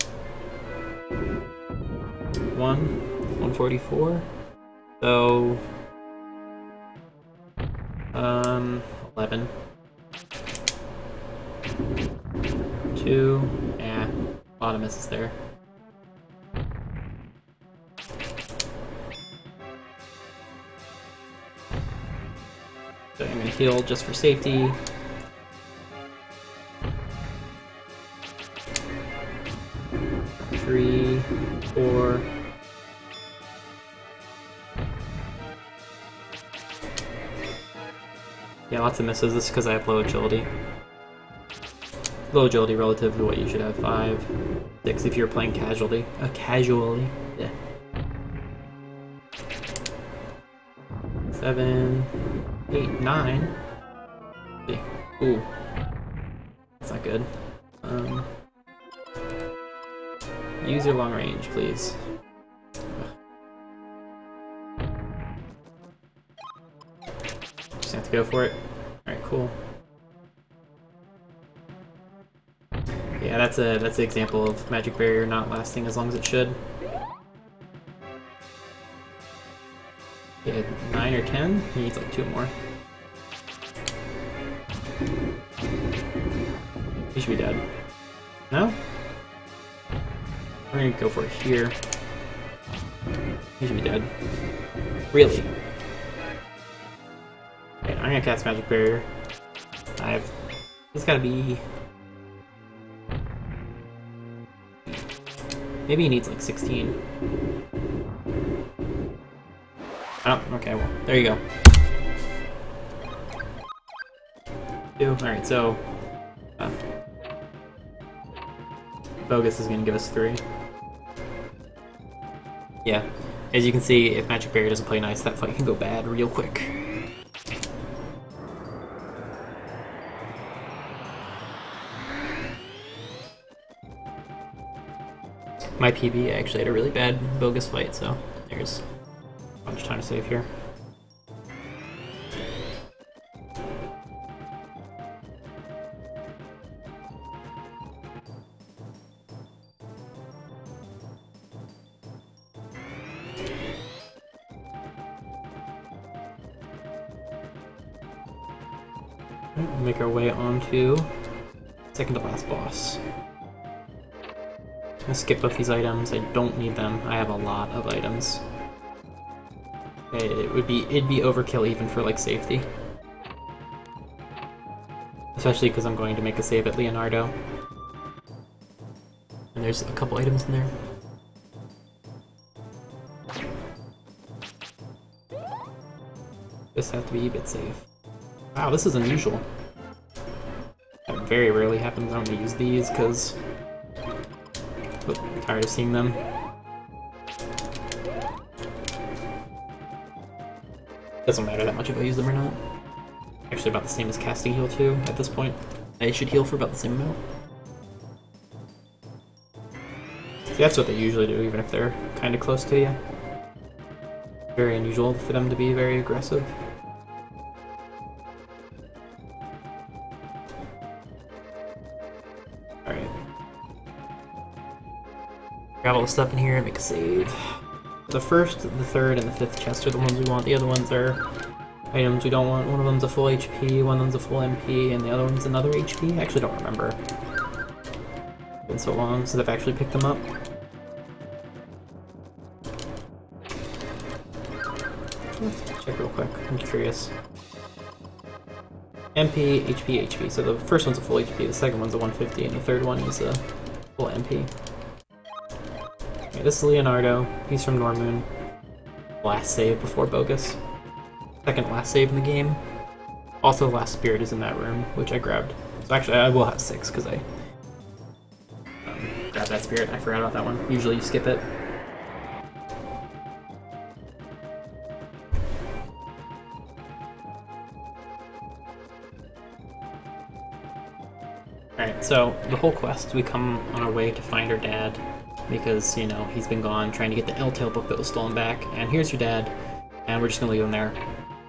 144. So 11. 2. Yeah, a lot of misses there. So I'm gonna heal just for safety. Three, 4. Yeah, lots of misses. This is because I have low agility. Low agility relative to what you should have. 5, 6 if you're playing casually. Casually. Yeah. 7, 8, 9. See. Ooh. That's not good. Use your long range, please. Just have to go for it. Alright, cool. Yeah, that's an example of Magic Barrier not lasting as long as it should. Yeah, 9 or 10? He needs like 2 more. He should be dead. No? We're gonna go for it here. He should be dead. Really? Okay, I'm gonna cast Magic Barrier. He's gotta be... Maybe he needs like 16. Oh, okay, well, there you go. 2. Alright, so... Bogus is gonna give us 3. Yeah, as you can see, if Magic Barrier doesn't play nice, that fight can go bad real quick. My PB actually had a really bad Bogus fight, so there's a bunch of time to save here. Make our way onto second to last boss. I'm gonna skip both these items. I don't need them. I have a lot of items. It'd be overkill even for like safety. Especially because I'm going to make a save at Leonardo. And there's a couple items in there. This has to be a bit safe. Wow, this is unusual. That very rarely happens. I'm gonna use these because I'm tired of seeing them. Doesn't matter that much if I use them or not. Actually about the same as casting heal too at this point. I should heal for about the same amount. See, that's what they usually do even if they're kind of close to you. Very unusual for them to be very aggressive. Alright. Grab all the stuff in here and make a save. The first, the third, and the fifth chest are the ones we want. The other ones are items we don't want. One of them's a full HP, one of them's a full MP, and the other one's another HP. I actually don't remember. It's been so long since I've actually picked them up. Let's check real quick. I'm curious. MP, HP, HP. So the first one's a full HP, the second one's a 150, and the third one is a full MP. Okay, this is Leonardo. He's from Normoon. Last save before Bogus. Second last save in the game. Also, Last Spirit is in that room, which I grabbed. So actually, I will have 6 because I grabbed that spirit. I forgot about that one. Usually you skip it. Alright. So, the whole quest, we come on our way to find our dad, because, you know, he's been gone trying to get the Eltail book that was stolen back, and here's your dad, and we're just gonna leave him there.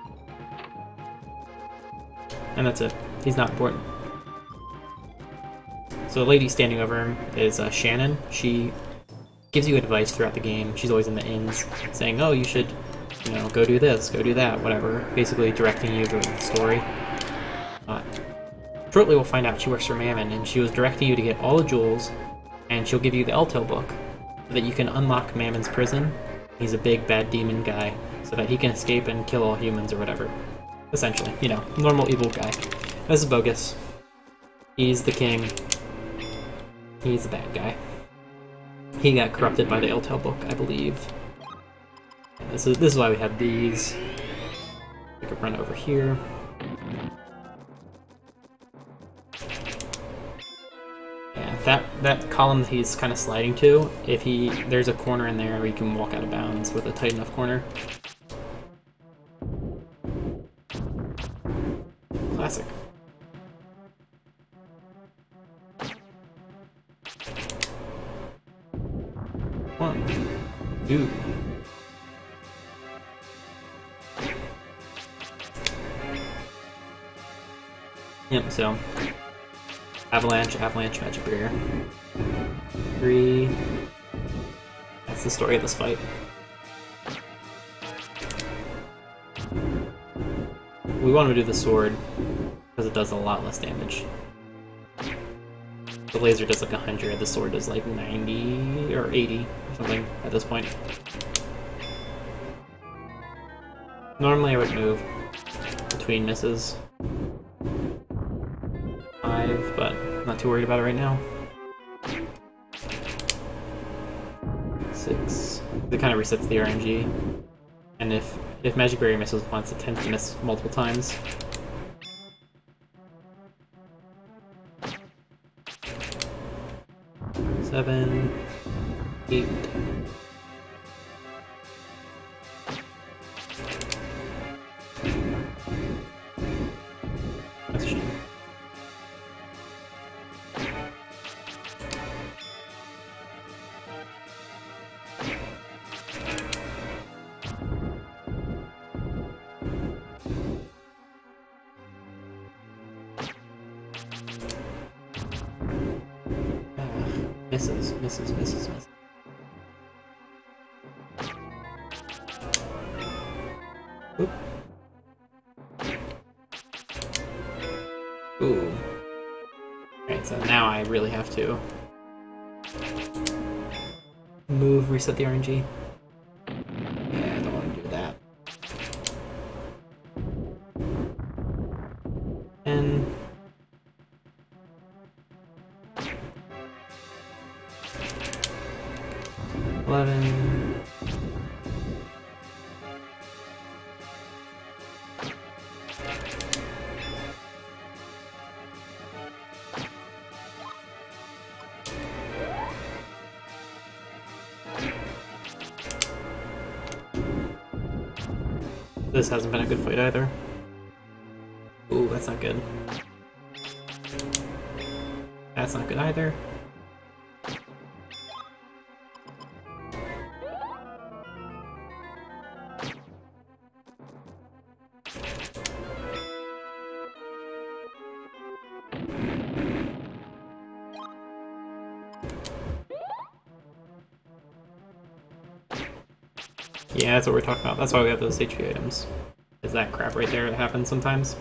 And that's it. He's not important. So the lady standing over him is Shannon. She gives you advice throughout the game. She's always in the inns, saying, oh, you should, you know, go do this, go do that, whatever, basically directing you to the story. Shortly we'll find out she works for Mammon, and she was directing you to get all the jewels, and she'll give you the Eltail book, so that you can unlock Mammon's prison. He's a big bad demon guy, so that he can escape and kill all humans or whatever. Essentially, you know, normal evil guy. This is Bogus. He's the king. He's the bad guy. He got corrupted by the Eltail book, I believe. And this is why we have these. We could run over here. That column he's kind of sliding to, there's a corner in there where you can walk out of bounds with a tight enough corner. Classic. One, two. Yep, so Avalanche, Magic Barrier. 3. That's the story of this fight. We want to do the sword, because it does a lot less damage. The laser does like 100, the sword does like 90 or 80 or something at this point. Normally I would move between misses. 5, but I'm not too worried about it right now. 6. It kind of resets the RNG. And if Magic Barrier misses once, it tends to miss multiple times. 7, 8. That's a shame. Misses. Oop. Ooh. Alright, so now I really have to move, reset the RNG. Yeah, I don't want to do that. And 11. This hasn't been a good fight either. Ooh, that's not good. That's not good either. Yeah, that's what we're talking about. That's why we have those HP items. Is that crap right there that happens sometimes.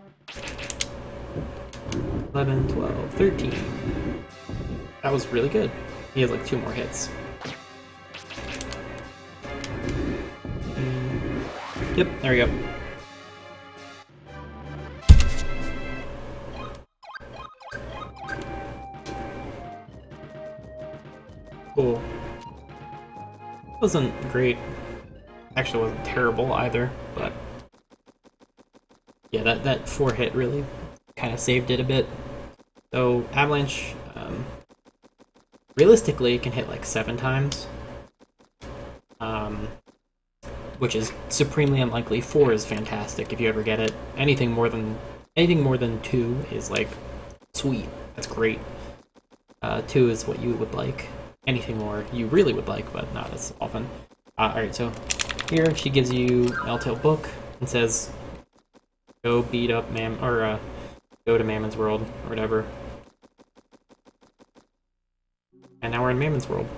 11, 12, 13. That was really good. He has like 2 more hits. Yep, there we go. Cool. Wasn't great. Actually wasn't terrible either, but yeah, that 4 hit really kind of saved it a bit. So Avalanche, realistically, can hit like 7 times, which is supremely unlikely. 4 is fantastic if you ever get it. Anything more than 2 is like sweet. That's great. 2 is what you would like. Anything more you really would like, but not as often. Alright, so here she gives you an Eltail book and says, go beat up go to Mammon's World, or whatever. And now we're in Mammon's World.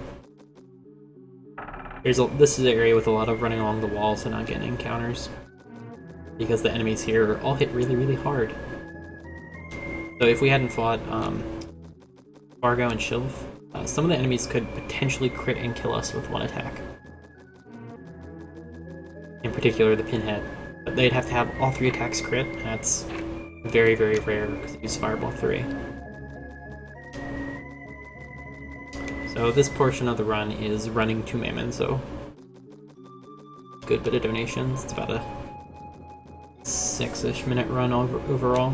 This is an area with a lot of running along the walls and not getting encounters. Because the enemies here all hit really, really hard. So if we hadn't fought Fargo and Shilv, some of the enemies could potentially crit and kill us with one attack. In particular, the Pinhead. But they'd have to have all 3 attacks crit, and that's very, very rare because they use Fireball 3. So this portion of the run is running to Mammon, so good bit of donations. It's about a 6-ish minute run overall.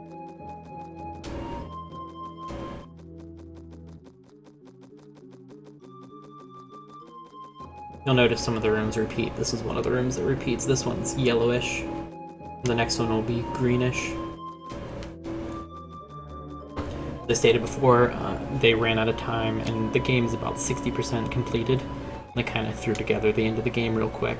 You'll notice some of the rooms repeat. This is one of the rooms that repeats. This one's yellowish. The next one will be greenish. As I stated before, they ran out of time, and the game's about 60% completed. They kind of threw together the end of the game real quick.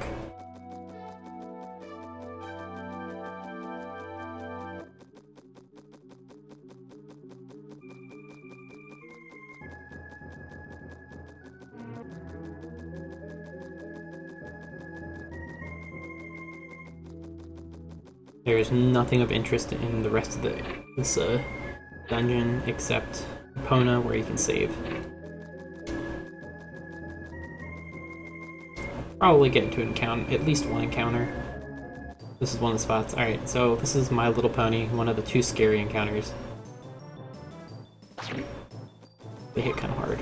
There's nothing of interest in the rest of this dungeon except Epona, where you can save. Probably get into at least one encounter. This is one of the spots. Alright, so this is My Little Pony, one of the 2 scary encounters. They hit kind of hard.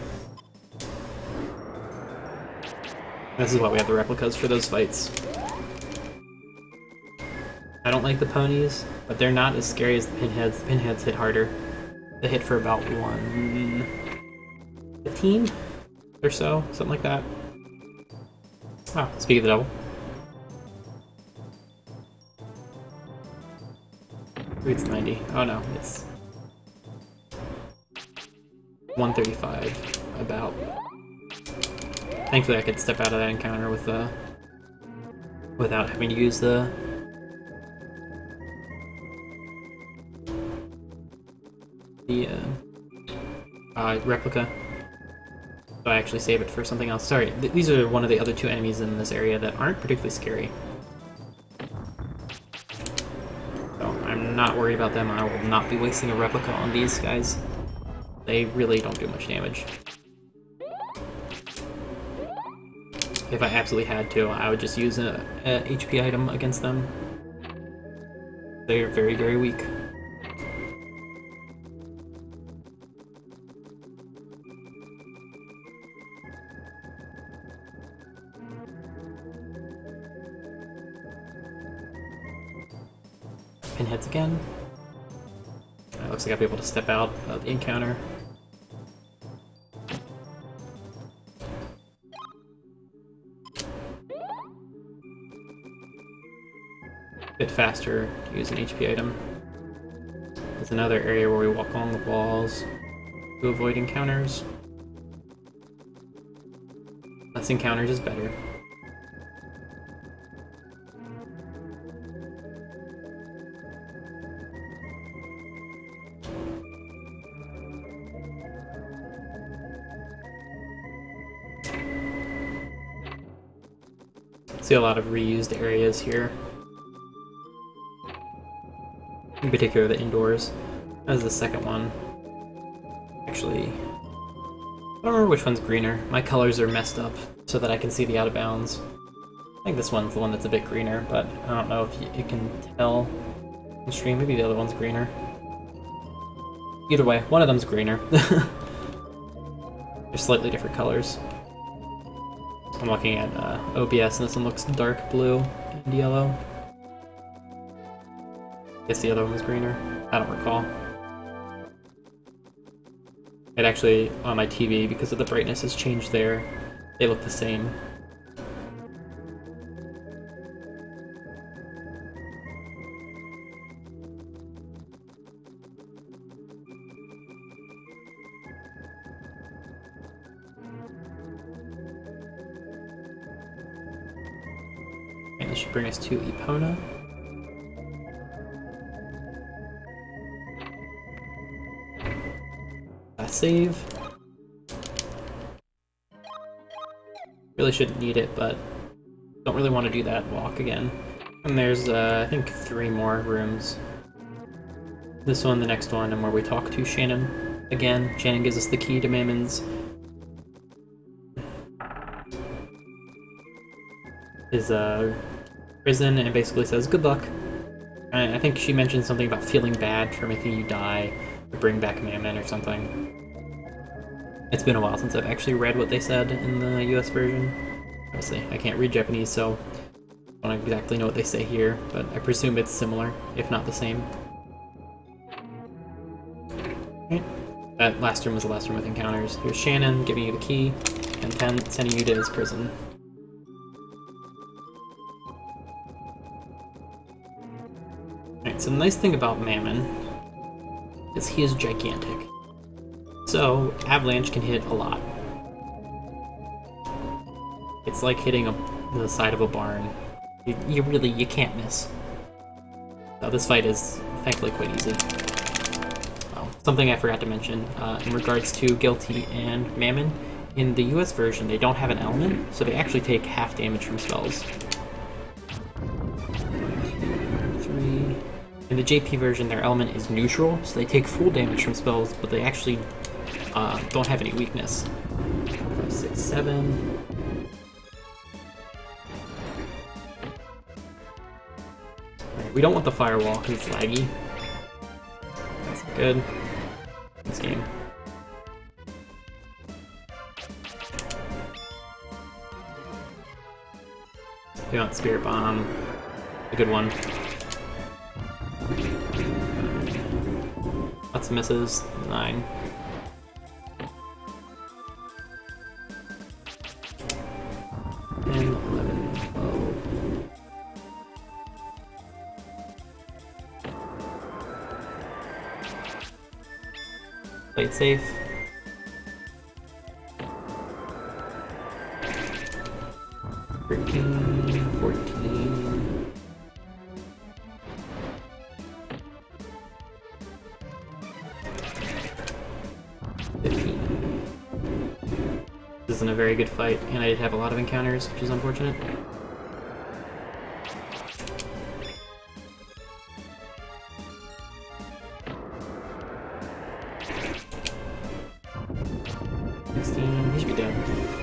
This is why we have the replicas for those fights. I don't like the ponies, but they're not as scary as the Pinheads. The Pinheads hit harder. They hit for about 115 or so, something like that. Oh, speak of the devil. Maybe it's 90. Oh no, it's 135, about. Thankfully I could step out of that encounter without having to use the replica. So I actually save it for something else. Sorry, these are one of the other 2 enemies in this area that aren't particularly scary. So I'm not worried about them. I will not be wasting a replica on these guys. They really don't do much damage. If I absolutely had to, I would just use a HP item against them. They're very, very weak. Pinheads again. Looks like I'll be able to step out of the encounter. A bit faster to use an HP item. There's another area where we walk along the walls to avoid encounters. Less encounters is better. See a lot of reused areas here. In particular, the indoors. As the second one. Actually, I don't remember which one's greener. My colors are messed up so that I can see the out of bounds. I think this one's the one that's a bit greener, but I don't know if you can tell on stream. Maybe the other one's greener. Either way, one of them's greener. They're slightly different colors. I'm looking at OBS and this one looks dark blue and yellow. Guess the other one was greener. I don't recall. It actually, on my TV, because of the brightness has changed there, they look the same. should bring us to Epona. Save. Really shouldn't need it, but don't really want to do that walk again. And there's, I think, 3 more rooms. This one, the next one, and where we talk to Shannon again. Shannon gives us the key to Mammon's prison, and basically says, good luck. And I think she mentioned something about feeling bad for making you die, or bring back Mammon or something. It's been a while since I've actually read what they said in the US version. Obviously, I can't read Japanese, so I don't exactly know what they say here, but I presume it's similar, if not the same. Okay. That last room was the last room with encounters. Here's Shannon giving you the key, and sending you to his prison. Alright, so the nice thing about Mammon is he is gigantic. So, Avalanche can hit a lot. It's like hitting the side of a barn. You can't miss. So this fight is thankfully quite easy. Oh, something I forgot to mention, in regards to Guilty and Mammon, in the US version they don't have an element, so they actually take half damage from spells. 3. In the JP version their element is neutral, so they take full damage from spells, but they actually don't have any weakness. 5, 6, 7. Right, we don't want the firewall because it's laggy. That's good. This game. We want Spirit Bomb. A good one. Lots of misses. 9. 10, 11, 12. Play it safe. 13, 14. 15. This isn't a very good fight, and I did have a lot of encounters, which is unfortunate. He should be dead.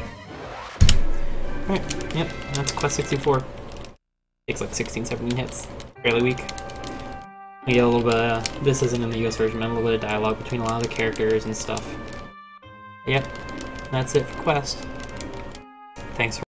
Alright, yep, that's quest 64. Takes like 16, 17 hits. Fairly weak. I get a little bit this isn't in the US version, but a little bit of dialogue between a lot of the characters and stuff. Yep, that's it for quest. Thanks for